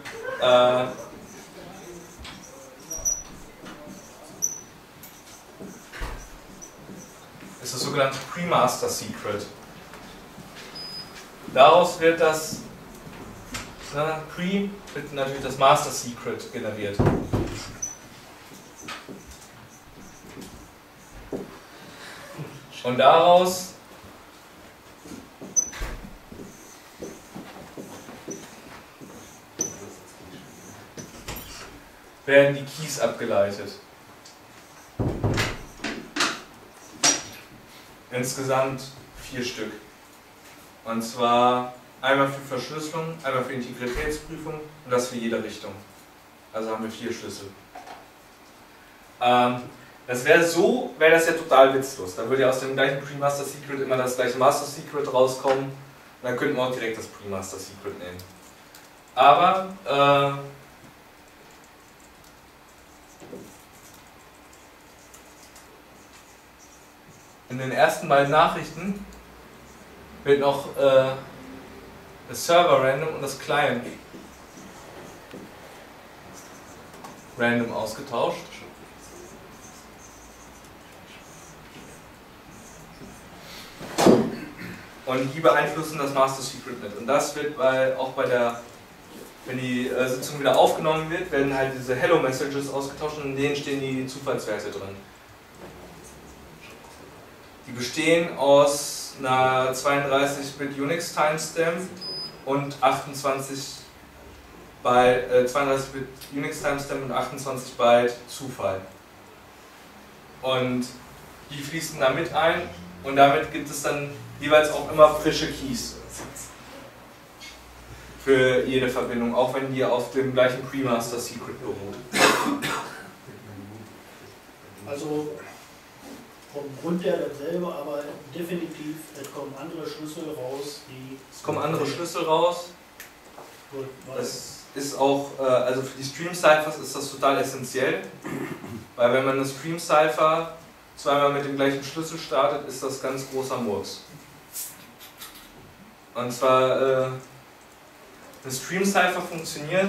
Pre-Master Secret. Daraus wird das Pre wird natürlich das Master Secret generiert. Und daraus werden die Keys abgeleitet. Insgesamt 4 Stück. Und zwar einmal für Verschlüsselung, einmal für Integritätsprüfung und das für jede Richtung. Also haben wir 4 Schlüssel. Das wäre das ja total witzlos. Da würde ja aus dem gleichen Pre-Master Secret immer das gleiche Master Secret rauskommen. Und dann könnten wir auch direkt das Pre-Master Secret nehmen. Aber in den ersten beiden Nachrichten wird noch das Server Random und das Client Random ausgetauscht. Und die beeinflussen das Master Secret mit. Und das wird auch bei der, wenn die Sitzung wieder aufgenommen wird, werden halt diese Hello Messages ausgetauscht und in denen stehen die Zufallswerte drin. Die bestehen aus einer 32-Bit Unix Timestamp und 32-Bit Unix Timestamp und 28 Byte Zufall. Und die fließen da mit ein und damit gibt es dann jeweils auch immer frische Keys für jede Verbindung, auch wenn die auf dem gleichen Pre-Master Secret beruht. Also vom Grund her dasselbe, aber definitiv, es kommen andere Schlüssel raus, die... Es kommen andere Schlüssel raus. Gut, Das ist auch, also für die Stream-Ciphers ist das total essentiell, weil wenn man eine Stream-Cipher zweimal mit dem gleichen Schlüssel startet, ist das ganz großer Murks. Und zwar, eine Stream-Cipher funktioniert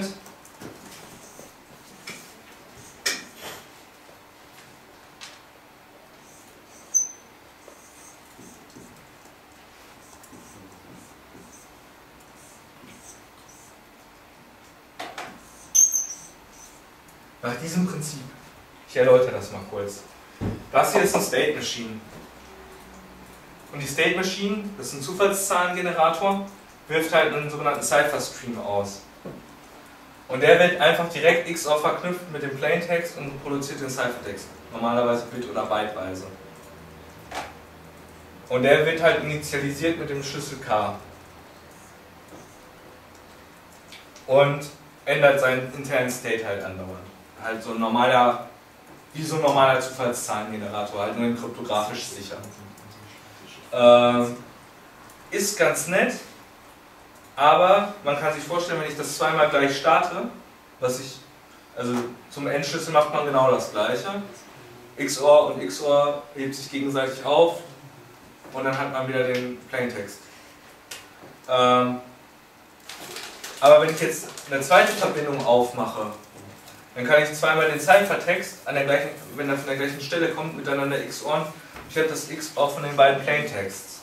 Nach diesem Prinzip. Ich erläutere das mal kurz. Das hier ist ein State Machine. Und die State Machine, das ist ein Zufallszahlengenerator, wirft halt einen sogenannten Cipher Stream aus. Und der wird einfach direkt XOR verknüpft mit dem Plaintext und produziert den Ciphertext. Normalerweise bit- oder byteweise. Und der wird halt initialisiert mit dem Schlüssel K. Und ändert seinen internen State halt andauernd. Halt so ein normaler, wie so ein normaler Zufallszahlengenerator, halt nur kryptografisch sicher. Ist ganz nett, aber man kann sich vorstellen, wenn ich das zweimal gleich starte, also zum Endschlüssel macht man genau das gleiche. XOR und XOR hebt sich gegenseitig auf und dann hat man wieder den Plaintext. Aber wenn ich jetzt eine zweite Verbindung aufmache, dann kann ich zweimal den Ciphertext, wenn er von der gleichen Stelle kommt, miteinander XORen. Ich habe das X auch von den beiden Plaintexts.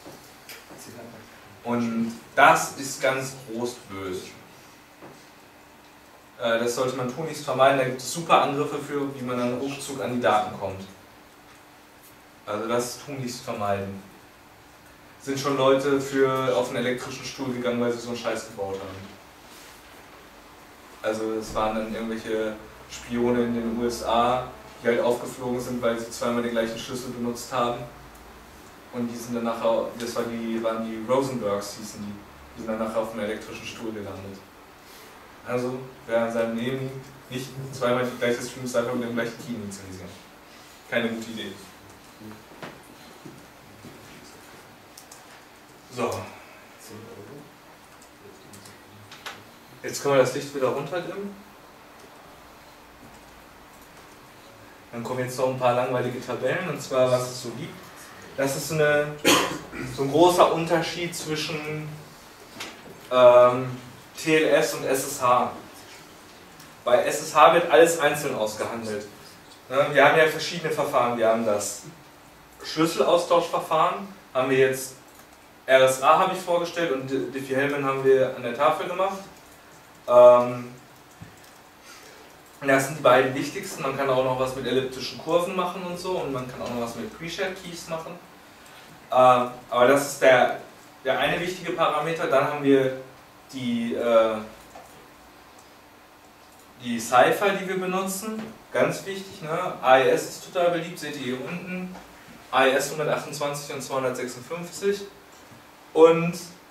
Und das ist ganz groß böse. Das sollte man tunlichst vermeiden. Da gibt es super Angriffe für, wie man dann ruckzuck an die Daten kommt. Also das tunlichst vermeiden. Sind schon Leute auf einen elektrischen Stuhl gegangen, weil sie so einen Scheiß gebaut haben. Also es waren dann irgendwelche Spione in den USA, die halt aufgeflogen sind, weil sie zweimal den gleichen Schlüssel benutzt haben. Und die sind dann nachher, waren die Rosenbergs, hießen die. Die sind dann nachher auf einem elektrischen Stuhl gelandet. Also, wer in seinem Leben nicht zweimal die gleiche Stream-Cipher mit dem gleichen Key initialisieren. Keine gute Idee. So. Jetzt können wir das Licht wieder runterdimmen. Dann kommen jetzt noch ein paar langweilige Tabellen, und zwar was es so gibt. Das ist so ein großer Unterschied zwischen TLS und SSH. Bei SSH wird alles einzeln ausgehandelt. Wir haben ja verschiedene Verfahren. Wir haben das Schlüsselaustauschverfahren, haben wir jetzt RSA habe ich vorgestellt und Diffie-Hellman haben wir an der Tafel gemacht. Das sind die beiden wichtigsten. Man kann auch noch was mit elliptischen Kurven machen und so, und man kann auch noch was mit Pre-Shared Keys machen. Aber das ist der eine wichtige Parameter. Dann haben wir die Cipher, die wir benutzen. Ganz wichtig, ne? AES ist total beliebt, seht ihr hier unten. AES 128 und 256. Und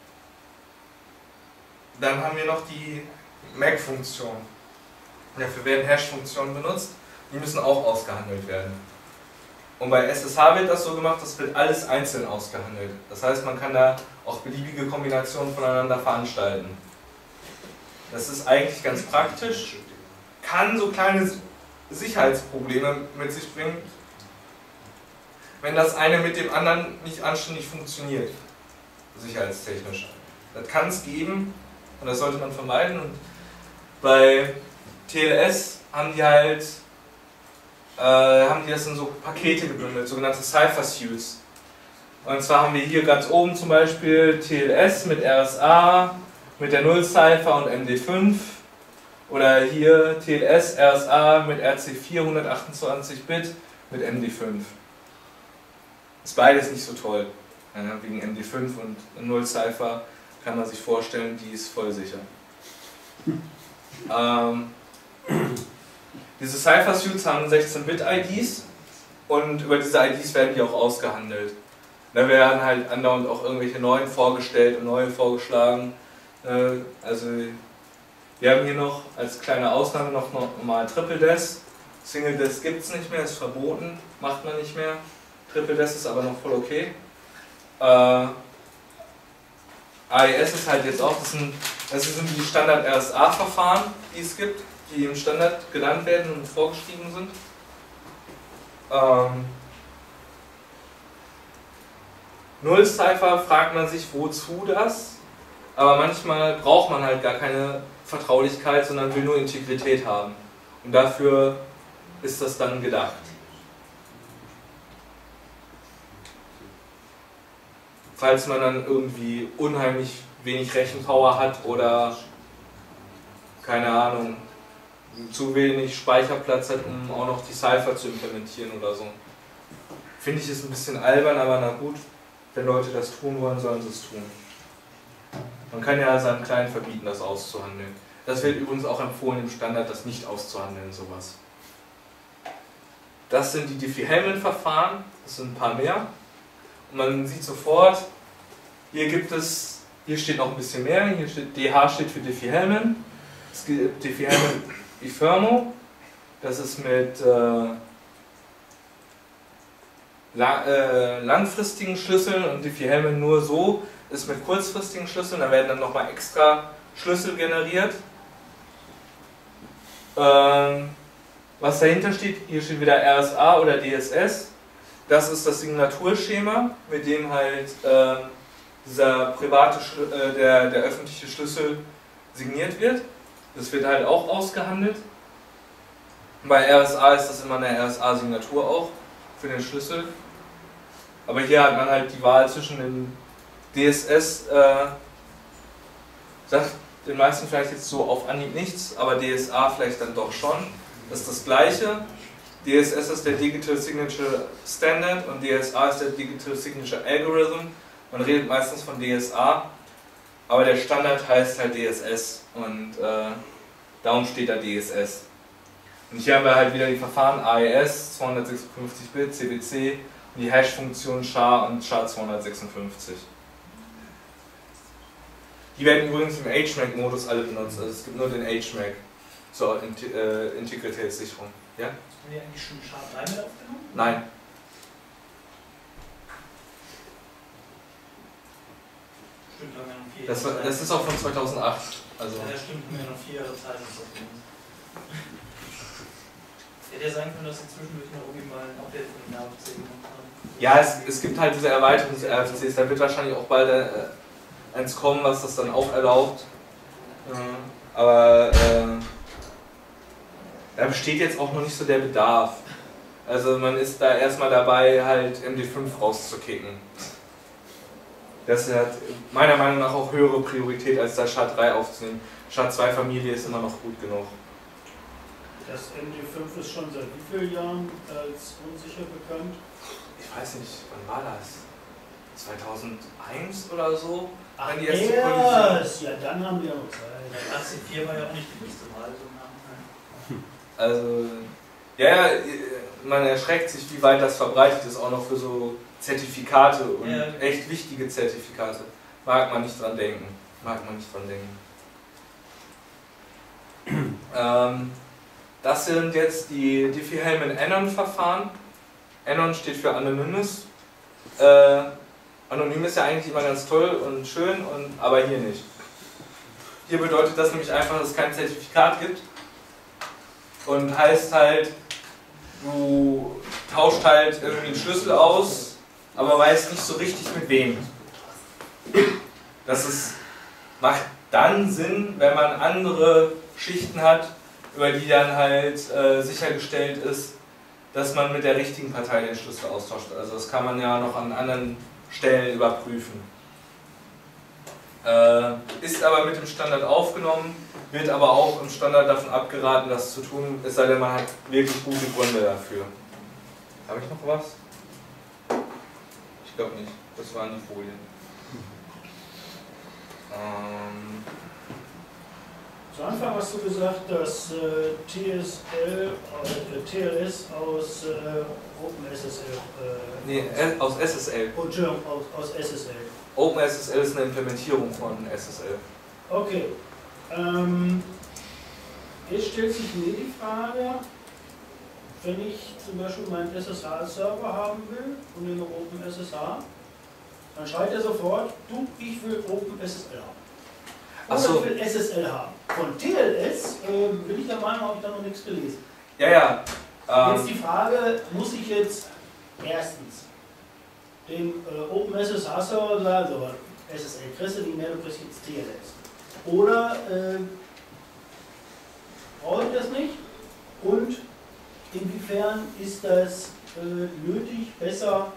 dann haben wir noch die MAC-Funktion. Dafür werden Hash-Funktionen benutzt. Die müssen auch ausgehandelt werden. Und bei SSH wird das so gemacht, das wird alles einzeln ausgehandelt. Das heißt, man kann da auch beliebige Kombinationen voneinander veranstalten. Das ist eigentlich ganz praktisch, kann so kleine Sicherheitsprobleme mit sich bringen, wenn das eine mit dem anderen nicht anständig funktioniert, sicherheitstechnisch. Das kann es geben und das sollte man vermeiden. Und bei TLS haben die das in so Pakete gebündelt, sogenannte Cipher Suites. Und zwar haben wir hier ganz oben zum Beispiel TLS mit RSA, mit der Null-Cipher und MD5. Oder hier TLS, RSA mit RC4 128-Bit mit MD5. Ist beides nicht so toll. Ja, wegen MD5 und Null-Cipher kann man sich vorstellen, die ist voll sicher. Diese Cipher-Suites haben 16-Bit-IDs und über diese IDs werden die auch ausgehandelt. Da werden halt andauernd auch irgendwelche neuen vorgestellt und neue vorgeschlagen. Also wir haben hier noch als kleine Ausnahme noch normal Triple Des. Single Des gibt es nicht mehr, ist verboten, macht man nicht mehr. Triple Des ist aber noch voll okay. AES ist halt jetzt auch, das sind die Standard-RSA-Verfahren, die es gibt, die im Standard genannt werden und vorgeschrieben sind. Null-Cipher fragt man sich, wozu das? Aber manchmal braucht man halt gar keine Vertraulichkeit, sondern will nur Integrität haben. Und dafür ist das dann gedacht. Falls man dann irgendwie unheimlich wenig Rechenpower hat oder, keine Ahnung, zu wenig Speicherplatz hat, um auch noch die Cipher zu implementieren oder so. Finde ich, ist ein bisschen albern, aber na gut, wenn Leute das tun wollen, sollen sie es tun. Man kann ja seinem Client verbieten, das auszuhandeln. Das wird übrigens auch empfohlen im Standard, das nicht auszuhandeln, sowas. Das sind die Diffie-Hellman-Verfahren, das sind ein paar mehr. Und man sieht sofort, hier steht noch ein bisschen mehr, hier steht DH steht für Diffie-Hellman. Es gibt Diffie-Hellman-Ifermo, das ist mit langfristigen Schlüsseln, und Diffie-Hellman nur so ist mit kurzfristigen Schlüsseln. Da werden dann nochmal extra Schlüssel generiert. Was dahinter steht, hier steht wieder RSA oder DSS. Das ist das Signaturschema, mit dem halt dieser private, der öffentliche Schlüssel signiert wird. Das wird halt auch ausgehandelt. Bei RSA ist das immer eine RSA-Signatur auch für den Schlüssel. Aber hier hat man halt die Wahl zwischen den DSS, sagt den meisten vielleicht jetzt so auf Anhieb nichts, aber DSA vielleicht dann doch schon. Das ist das gleiche. DSS ist der Digital Signature Standard und DSA ist der Digital Signature Algorithm. Man redet meistens von DSA, aber der Standard heißt halt DSS und darum steht da DSS. Und hier haben wir halt wieder die Verfahren AES, 256-Bit, CBC und die Hash-Funktion SHA und SHA-256. Die werden übrigens im HMAC-Modus alle benutzt, also es gibt nur den HMAC zur Integritätssicherung. Ja? Haben wir eigentlich schon SHA-3 mit aufgenommen? Nein. Stimmt, haben wir noch 4 Jahre Das ist auch von 2008. Also. Ja, stimmt, haben wir noch 4 Jahre Zeit. Hätte ja sein können, dass sie zwischendurch noch irgendwie mal ein Update von den RFC gemacht haben. Ja, es gibt halt diese Erweiterung des RFCs, da wird wahrscheinlich auch bald eins kommen, was das dann auch erlaubt. Aber da besteht jetzt auch noch nicht so der Bedarf. Also man ist da erstmal dabei, halt MD5 rauszukicken. Das hat meiner Meinung nach auch höhere Priorität, als da SHA-3 aufzunehmen. SHA-2-Familie ist immer noch gut genug. Das MD5 ist schon seit wie vielen Jahren als unsicher bekannt? Ich weiß nicht, wann war das? 2001 oder so? Ach, Wenn die erste ja, dann haben wir noch Zeit. 18.4 war ja auch nicht die nächste Wahl. Also, ja, man erschreckt sich, wie weit das verbreitet ist, auch noch für so Zertifikate und ja, echt wichtige Zertifikate. Mag man nicht dran denken. Das sind jetzt die Diffie-Hellman-Anon-Verfahren. Anon steht für Anonymous. Anonym ist ja eigentlich immer ganz toll und schön, aber hier nicht. Hier bedeutet das nämlich einfach, dass es kein Zertifikat gibt. Und heißt halt, du tauscht halt irgendwie einen Schlüssel aus, aber weißt nicht so richtig mit wem. Macht dann Sinn, wenn man andere Schichten hat, über die dann halt sichergestellt ist, dass man mit der richtigen Partei den Schlüssel austauscht. Also das kann man ja noch an anderen Stellen überprüfen. Ist aber mit dem Standard aufgenommen, wird aber auch im Standard davon abgeraten, das zu tun, es sei denn, man hat wirklich gute Gründe dafür. Habe ich noch was? Ich glaube nicht. Das waren die Folien. Zu Anfang hast du gesagt, dass TLS aus OpenSSL. Nee, aus SSL. Oh, Entschuldigung, aus SSL. OpenSSL ist eine Implementierung von SSL. Okay. Jetzt stellt sich mir die Frage, wenn ich zum Beispiel meinen SSH-Server haben will und nehme OpenSSH, dann schreit er sofort, du, ich will OpenSSL haben. Oder so. ich will SSL haben. Von TLS bin ich der Meinung, habe ich da noch nichts gelesen. Ja. Jetzt die Frage, muss ich jetzt erstens dem OpenSSH-Server sagen, also SSL kriegst du nicht mehr, du kriegst jetzt TLS. Oder brauche ich das nicht? Und inwiefern ist das nötig, besser?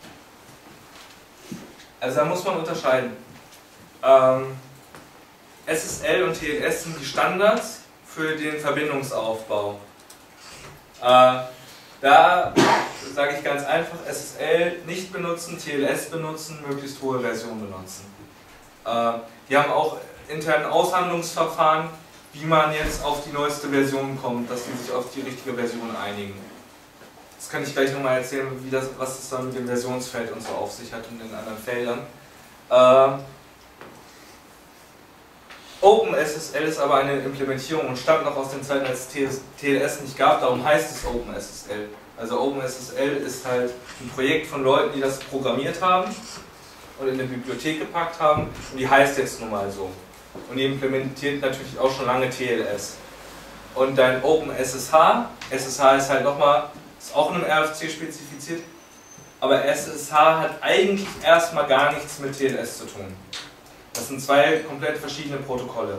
Also da muss man unterscheiden. SSL und TLS sind die Standards für den Verbindungsaufbau. Da sage ich ganz einfach, SSL nicht benutzen, TLS benutzen, möglichst hohe Version benutzen. Die haben auch interne Aushandlungsverfahren, wie man jetzt auf die neueste Version kommt, dass die sich auf die richtige Version einigen. Das kann ich gleich nochmal erzählen, was es dann mit dem Versionsfeld und so auf sich hat und den anderen Feldern. OpenSSL ist aber eine Implementierung und stammt noch aus den Zeiten, als es TLS nicht gab, darum heißt es OpenSSL. Also OpenSSL ist halt ein Projekt von Leuten, die das programmiert haben und in eine Bibliothek gepackt haben und die heißt jetzt nun mal so. Und die implementiert natürlich auch schon lange TLS. Und dein OpenSSH, SSH ist halt nochmal, ist auch in einem RFC spezifiziert, aber SSH hat eigentlich erstmal gar nichts mit TLS zu tun. Das sind zwei komplett verschiedene Protokolle.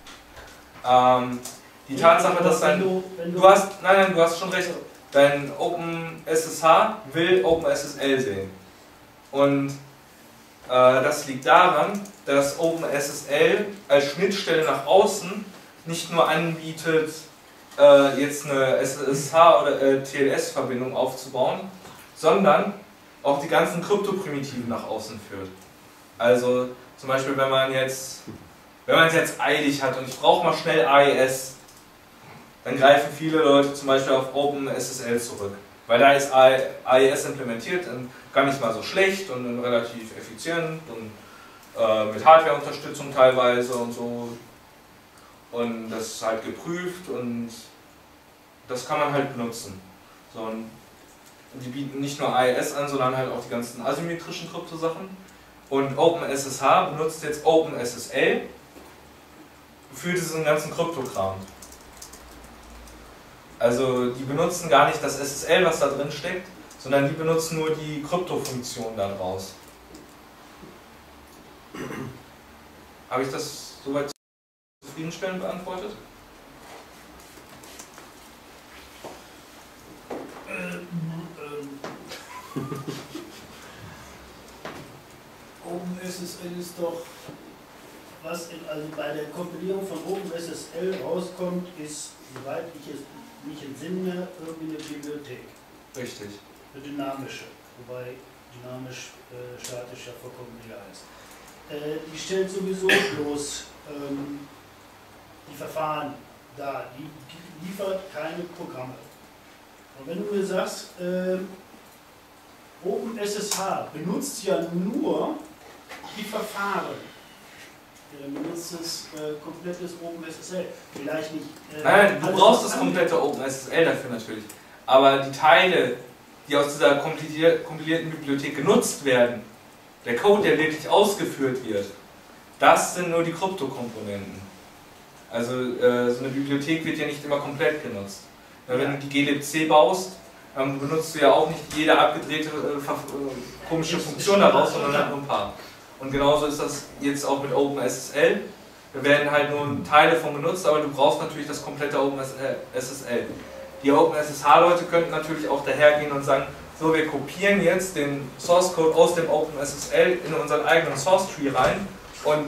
Die Tatsache, dass du hast schon recht, dein OpenSSH will OpenSSL sehen. Und das liegt daran, dass OpenSSL als Schnittstelle nach außen nicht nur anbietet, jetzt eine SSH oder TLS-Verbindung aufzubauen, sondern auch die ganzen Kryptoprimitiven nach außen führt. Also zum Beispiel, wenn man es jetzt eilig hat und ich brauche mal schnell AES, dann greifen viele Leute zum Beispiel auf OpenSSL zurück. Weil da ist AES implementiert, gar nicht mal so schlecht und relativ effizient und mit Hardware-Unterstützung teilweise und so. Und das ist halt geprüft und das kann man halt benutzen. So, und die bieten nicht nur AES an, sondern halt auch die ganzen asymmetrischen Kryptosachen. Und OpenSSH benutzt jetzt OpenSSL für diesen ganzen Kryptokram. Also die benutzen gar nicht das SSL, was da drin steckt, sondern die benutzen nur die Kryptofunktion daraus. Habe ich das soweit zufriedenstellend beantwortet? OpenSSL ist doch, was also bei der Kompilierung von OpenSSL rauskommt, ist, soweit ich es mich entsinne, irgendwie eine Bibliothek. Richtig. Eine dynamische, wobei dynamisch statisch ja vollkommen egal ist. Die stellt sowieso bloß die Verfahren dar, die liefert keine Programme. Und wenn du mir sagst, OpenSSH benutzt ja nur die Verfahren, dann benutzt es komplettes OpenSSL. Vielleicht nicht. Nein, du brauchst das komplette OpenSSL dafür natürlich. Aber die Teile, die aus dieser kompilierten Bibliothek genutzt werden, der Code, der wirklich ausgeführt wird, das sind nur die Kryptokomponenten. Also so eine Bibliothek wird ja nicht immer komplett genutzt. Wenn du die glibc baust, dann benutzt du ja auch nicht jede abgedrehte komische Funktion daraus, sondern halt nur ein paar. Und genauso ist das jetzt auch mit OpenSSL. Da werden halt nur Teile von genutzt, aber du brauchst natürlich das komplette OpenSSL. Die OpenSSH-Leute könnten natürlich auch dahergehen und sagen, so, wir kopieren jetzt den Source Code aus dem OpenSSL in unseren eigenen Source Tree rein und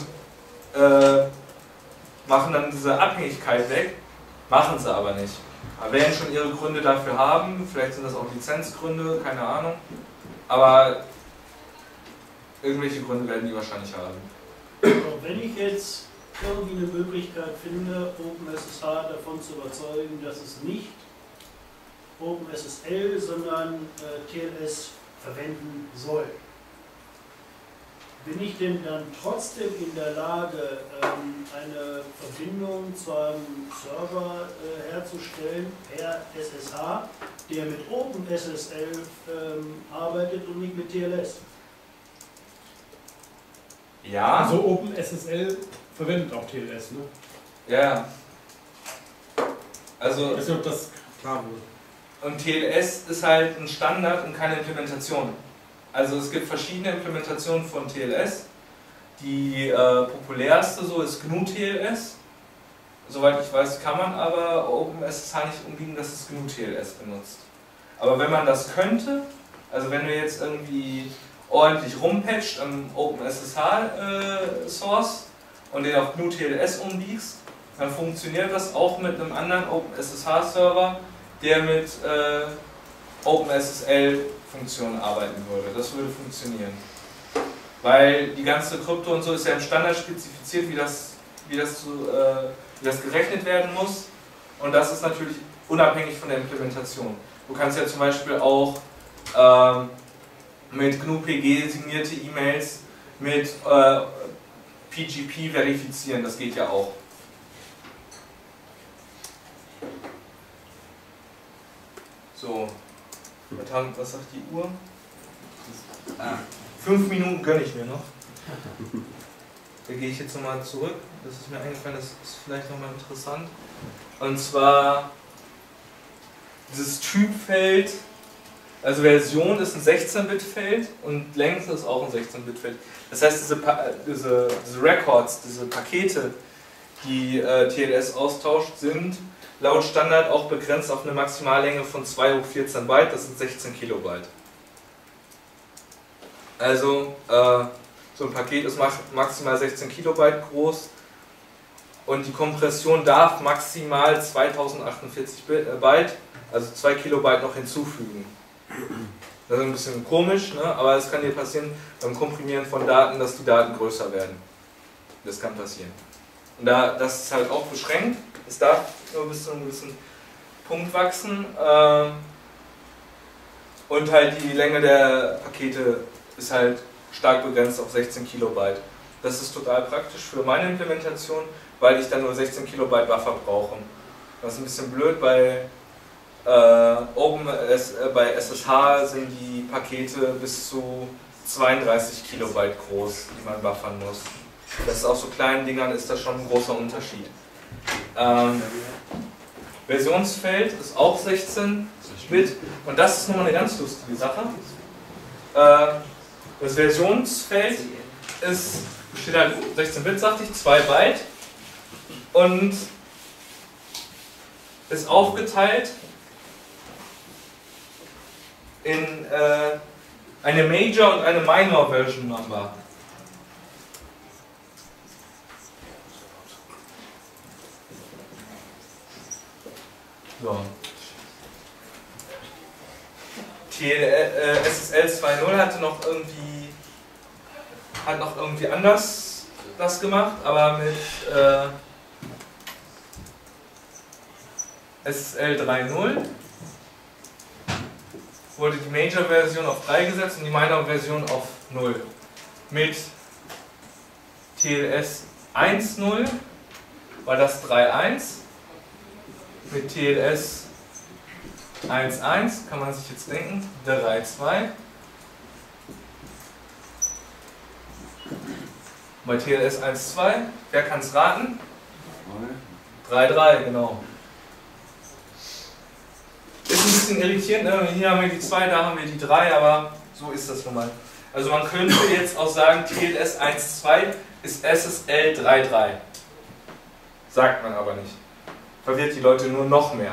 machen dann diese Abhängigkeit weg. Machen sie aber nicht. Aber werden schon ihre Gründe dafür haben, vielleicht sind das auch Lizenzgründe, keine Ahnung. Aber irgendwelche Gründe werden die wahrscheinlich haben. Wenn ich jetzt irgendwie eine Möglichkeit finde, OpenSSH davon zu überzeugen, dass es nicht OpenSSL, sondern TLS verwenden soll, bin ich denn dann trotzdem in der Lage, eine Verbindung zu einem Server herzustellen, per SSH, der mit OpenSSL arbeitet und nicht mit TLS? Ja. Also OpenSSL verwendet auch TLS, ne? Ja. Also. Ich weiß nicht, ob das klar wird. Und TLS ist halt ein Standard und keine Implementation. Also es gibt verschiedene Implementationen von TLS. Die populärste so ist GNU-TLS. Soweit ich weiß, kann man aber OpenSSH nicht umbiegen, dass es GNU-TLS benutzt. Aber wenn man das könnte, also wenn du jetzt irgendwie ordentlich rumpatcht am OpenSSH-Source und den auf GNU-TLS umbiegst, dann funktioniert das auch mit einem anderen OpenSSH-Server, der mit OpenSSL-Funktionen arbeiten würde. Das würde funktionieren. Weil die ganze Krypto und so ist ja im Standard spezifiziert, wie das gerechnet werden muss. Und das ist natürlich unabhängig von der Implementation. Du kannst ja zum Beispiel auch mit GNU-PG signierte E-Mails mit PGP verifizieren, das geht ja auch. So, was sagt die Uhr? 5 Minuten gönne ich mir noch. Da gehe ich jetzt nochmal zurück. Das ist mir eingefallen, das ist vielleicht nochmal interessant. Und zwar dieses Typfeld, also Version ist ein 16-Bit-Feld und Length ist auch ein 16-Bit-Feld. Das heißt, diese Records, diese Pakete, die TLS austauscht, sind laut Standard auch begrenzt auf eine Maximallänge von 2 hoch 14 Byte, das sind 16 Kilobyte. Also so ein Paket ist maximal 16 Kilobyte groß und die Kompression darf maximal 2048 Byte, also 2 Kilobyte noch hinzufügen. Das ist ein bisschen komisch, ne? Aber es kann dir passieren beim Komprimieren von Daten, dass die Daten größer werden. Das kann passieren. Und das ist halt auch beschränkt, es darf nur bis zu einem gewissen Punkt wachsen und halt die Länge der Pakete ist halt stark begrenzt auf 16 Kilobyte. Das ist total praktisch für meine Implementation, weil ich dann nur 16 Kilobyte Buffer brauche. Das ist ein bisschen blöd, bei SSH sind die Pakete bis zu 32 Kilobyte groß, die man buffern muss. Das ist auf so kleinen Dingern ist das schon ein großer Unterschied. Versionsfeld ist auch 16 Bit und das ist nochmal eine ganz lustige Sache. Das Versionsfeld besteht halt 16 Bit, sagte ich, 2 Byte und ist aufgeteilt in eine Major und eine Minor Version Number. So. SSL 2.0 hat noch irgendwie anders das gemacht, aber mit SSL 3.0 wurde die Major-Version auf 3 gesetzt und die Minor-Version auf 0. Mit TLS 1.0 war das 3.1. Mit TLS 1.1 kann man sich jetzt denken, 3.2. Bei TLS 1.2, wer kann es raten? 3.3, genau. Ist ein bisschen irritierend, ne? Hier haben wir die 2, da haben wir die 3, aber so ist das nun mal. Also man könnte jetzt auch sagen, TLS 1.2 ist SSL 3.3. Sagt man aber nicht. Verwirrt die Leute nur noch mehr.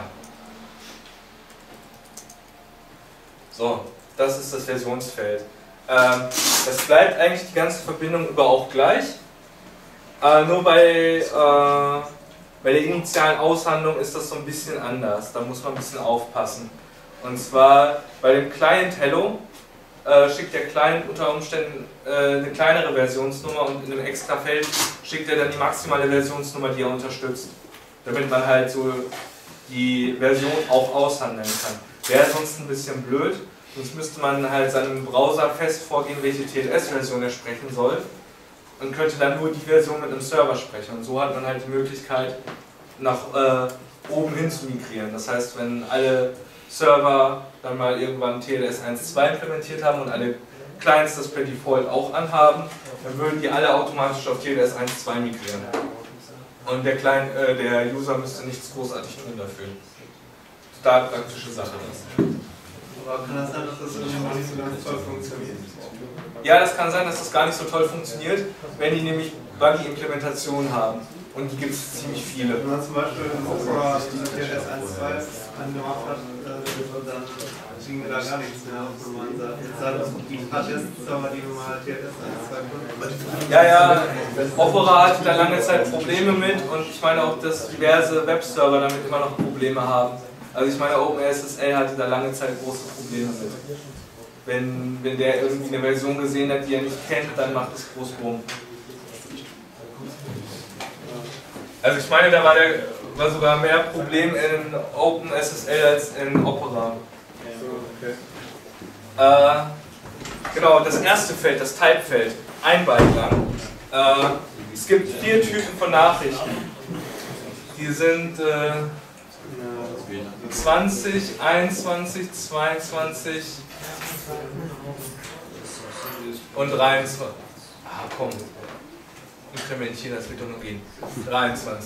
So, das ist das Versionsfeld. Das bleibt eigentlich die ganze Verbindung über auch gleich. Nur bei der initialen Aushandlung ist das so ein bisschen anders. Da muss man ein bisschen aufpassen. Und zwar bei dem Client Hello schickt der Client unter Umständen eine kleinere Versionsnummer und in einem extra Feld schickt er dann die maximale Versionsnummer, die er unterstützt. Damit man halt so die Version auch aushandeln kann. Wäre sonst ein bisschen blöd, sonst müsste man halt seinem Browser fest vorgehen, welche TLS-Version er sprechen soll und könnte dann nur die Version mit einem Server sprechen. Und so hat man halt die Möglichkeit, nach oben hin zu migrieren. Das heißt, wenn alle Server dann mal irgendwann TLS 1.2 implementiert haben und alle Clients das per Default auch anhaben, dann würden die alle automatisch auf TLS 1.2 migrieren. Und der User müsste nichts großartig tun dafür. Total praktische Sache das. Aber kann das sein, dass das irgendwie nicht so ganz toll funktioniert? Ja, das kann sein, dass das gar nicht so toll funktioniert, wenn die nämlich Buggy-Implementationen haben. Und die gibt es ziemlich viele. Wenn man zum Beispiel TLS 1.2 angemacht hat, dann ging mir da gar nichts mehr auf, wenn man sagt, jetzt hat die Test-Server, die normal TLS 1.2 Ja, ja, Opera hatte da lange Zeit Probleme mit und ich meine auch, dass diverse Webserver damit immer noch Probleme haben. Also ich meine, OpenSSL hatte da lange Zeit große Probleme mit. Wenn der irgendwie eine Version gesehen hat, die er nicht kennt, dann macht es groß Bumm. Also ich meine, da war sogar mehr Problem in OpenSSL als in Opera. Genau, das erste Feld, das Type-Feld, ein Byte lang. Es gibt 4 Typen von Nachrichten. Die sind 20, 21, 22 und 23. Ah, komm. Implementieren, das wird doch nur gehen. 23.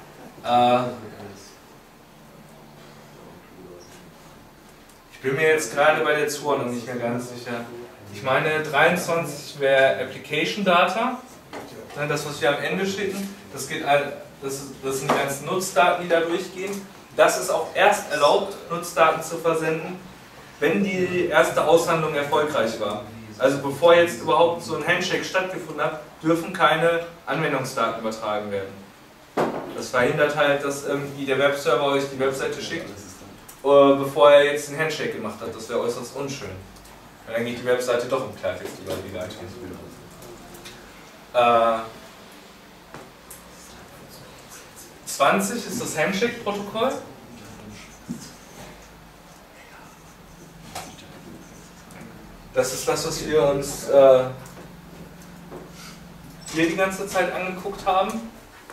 Ich bin mir jetzt gerade bei der Zuordnung nicht mehr ganz sicher. Ich meine, 23 wäre Application Data. Das, was wir am Ende schicken, das sind die ganzen Nutzdaten, die da durchgehen. Das ist auch erst erlaubt, Nutzdaten zu versenden, wenn die erste Aushandlung erfolgreich war. Also bevor jetzt überhaupt so ein Handshake stattgefunden hat, dürfen keine Anwendungsdaten übertragen werden. Das verhindert halt, dass irgendwie der Webserver euch die Webseite schickt, bevor er jetzt einen Handshake gemacht hat. Das wäre äußerst unschön. Weil dann geht die Webseite doch im Klartext über die Leitung. 20 ist das Handshake-Protokoll. Das ist das, was wir uns hier die ganze Zeit angeguckt haben.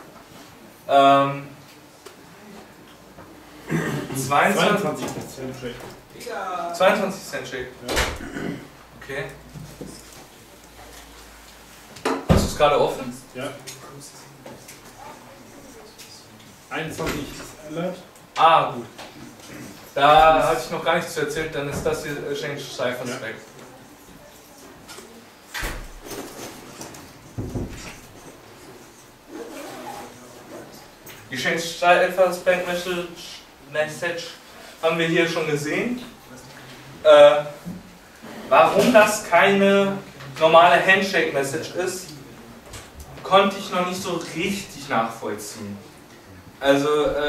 22 ist Handshake. 22 ist Handshake. Ja. Okay. Hast du es gerade offen? Ja. 21 ist Alert. Ah, gut. Da hatte ich noch gar nichts zu erzählt, dann ist das hier Change Cipher Spec. Die Change Cipher Spec Message haben wir hier schon gesehen. Warum das keine normale Handshake Message ist, konnte ich noch nicht so richtig nachvollziehen. Also,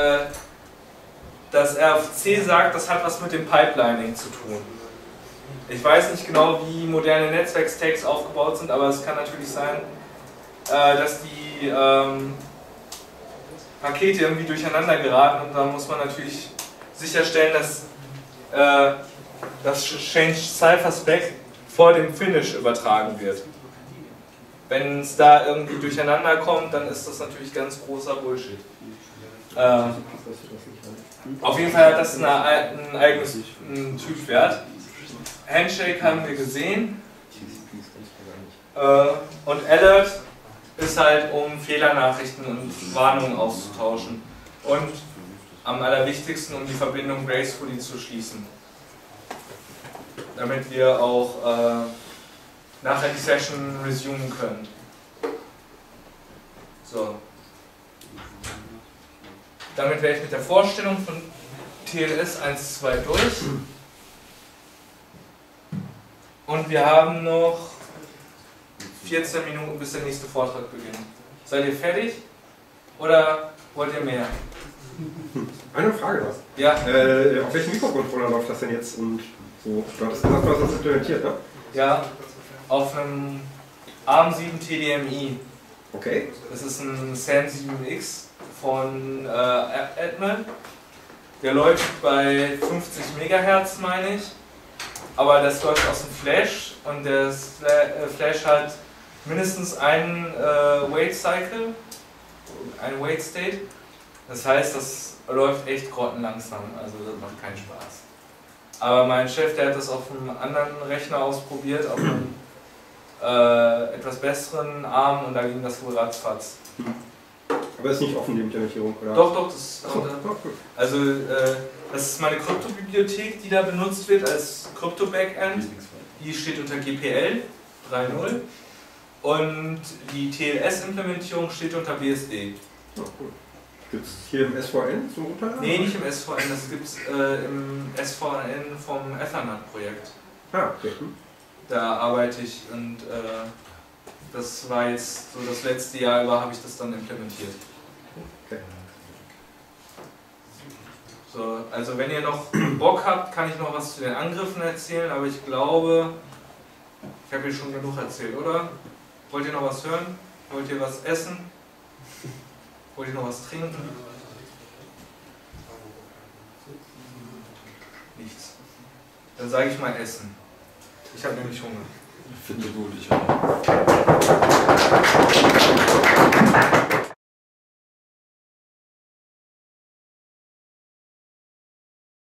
dass RFC sagt, das hat was mit dem Pipelining zu tun. Ich weiß nicht genau, wie moderne Netzwerkstacks aufgebaut sind, aber es kann natürlich sein, dass die Pakete irgendwie durcheinander geraten und da muss man natürlich sicherstellen, dass das Change Cipher Spec vor dem Finish übertragen wird. Wenn es da irgendwie durcheinander kommt, dann ist das natürlich ganz großer Bullshit. Auf jeden Fall hat das einen eigenen Typwert. Handshake haben wir gesehen. Und Alert ist halt, um Fehlernachrichten und Warnungen auszutauschen. Und am allerwichtigsten, um die Verbindung gracefully zu schließen. Damit wir auch nachher die Session resumen können. So. Damit wäre ich mit der Vorstellung von TLS 1.2 durch. Und wir haben noch 14 Minuten, bis der nächste Vortrag beginnt. Seid ihr fertig? Oder wollt ihr mehr? Eine Frage noch. Ja. Auf welchem Mikrocontroller läuft das denn jetzt? Und so? Du hattest gesagt, du hast das implementiert, ne? Ja, auf einem ARM 7 TDMI. Okay. Das ist ein SAM7X von Atmel. Der läuft bei 50 MHz, meine ich. Aber das läuft aus dem Flash und der Flash hat mindestens einen Wait Cycle, einen Wait State. Das heißt, das läuft echt grottenlangsam, also das macht keinen Spaß. Aber mein Chef, der hat das auf einem anderen Rechner ausprobiert, auf einem etwas besseren ARM und da ging das wohl ratzfatz. Aber ist nicht offen, die Implementierung, oder? Doch, das ist also das ist meine Kryptobibliothek, die da benutzt wird als Krypto-Backend. Die steht unter GPL 3.0 und die TLS-Implementierung steht unter BSD. Oh, cool. Gibt es hier im SVN zum Runterladen? Nee, nicht im SVN, das gibt es im SVN vom Ethernet-Projekt. Ah, okay. Da arbeite ich und das war jetzt so das letzte Jahr über, habe ich das dann implementiert. Okay. So, also wenn ihr noch Bock habt, kann ich noch was zu den Angriffen erzählen, aber ich glaube, ich habe hier schon genug erzählt, oder? Wollt ihr noch was hören? Wollt ihr was essen? Wollt ihr noch was trinken? Nichts. Dann sage ich mal Essen. Ich habe nämlich Hunger. Ich finde gut, ich auch.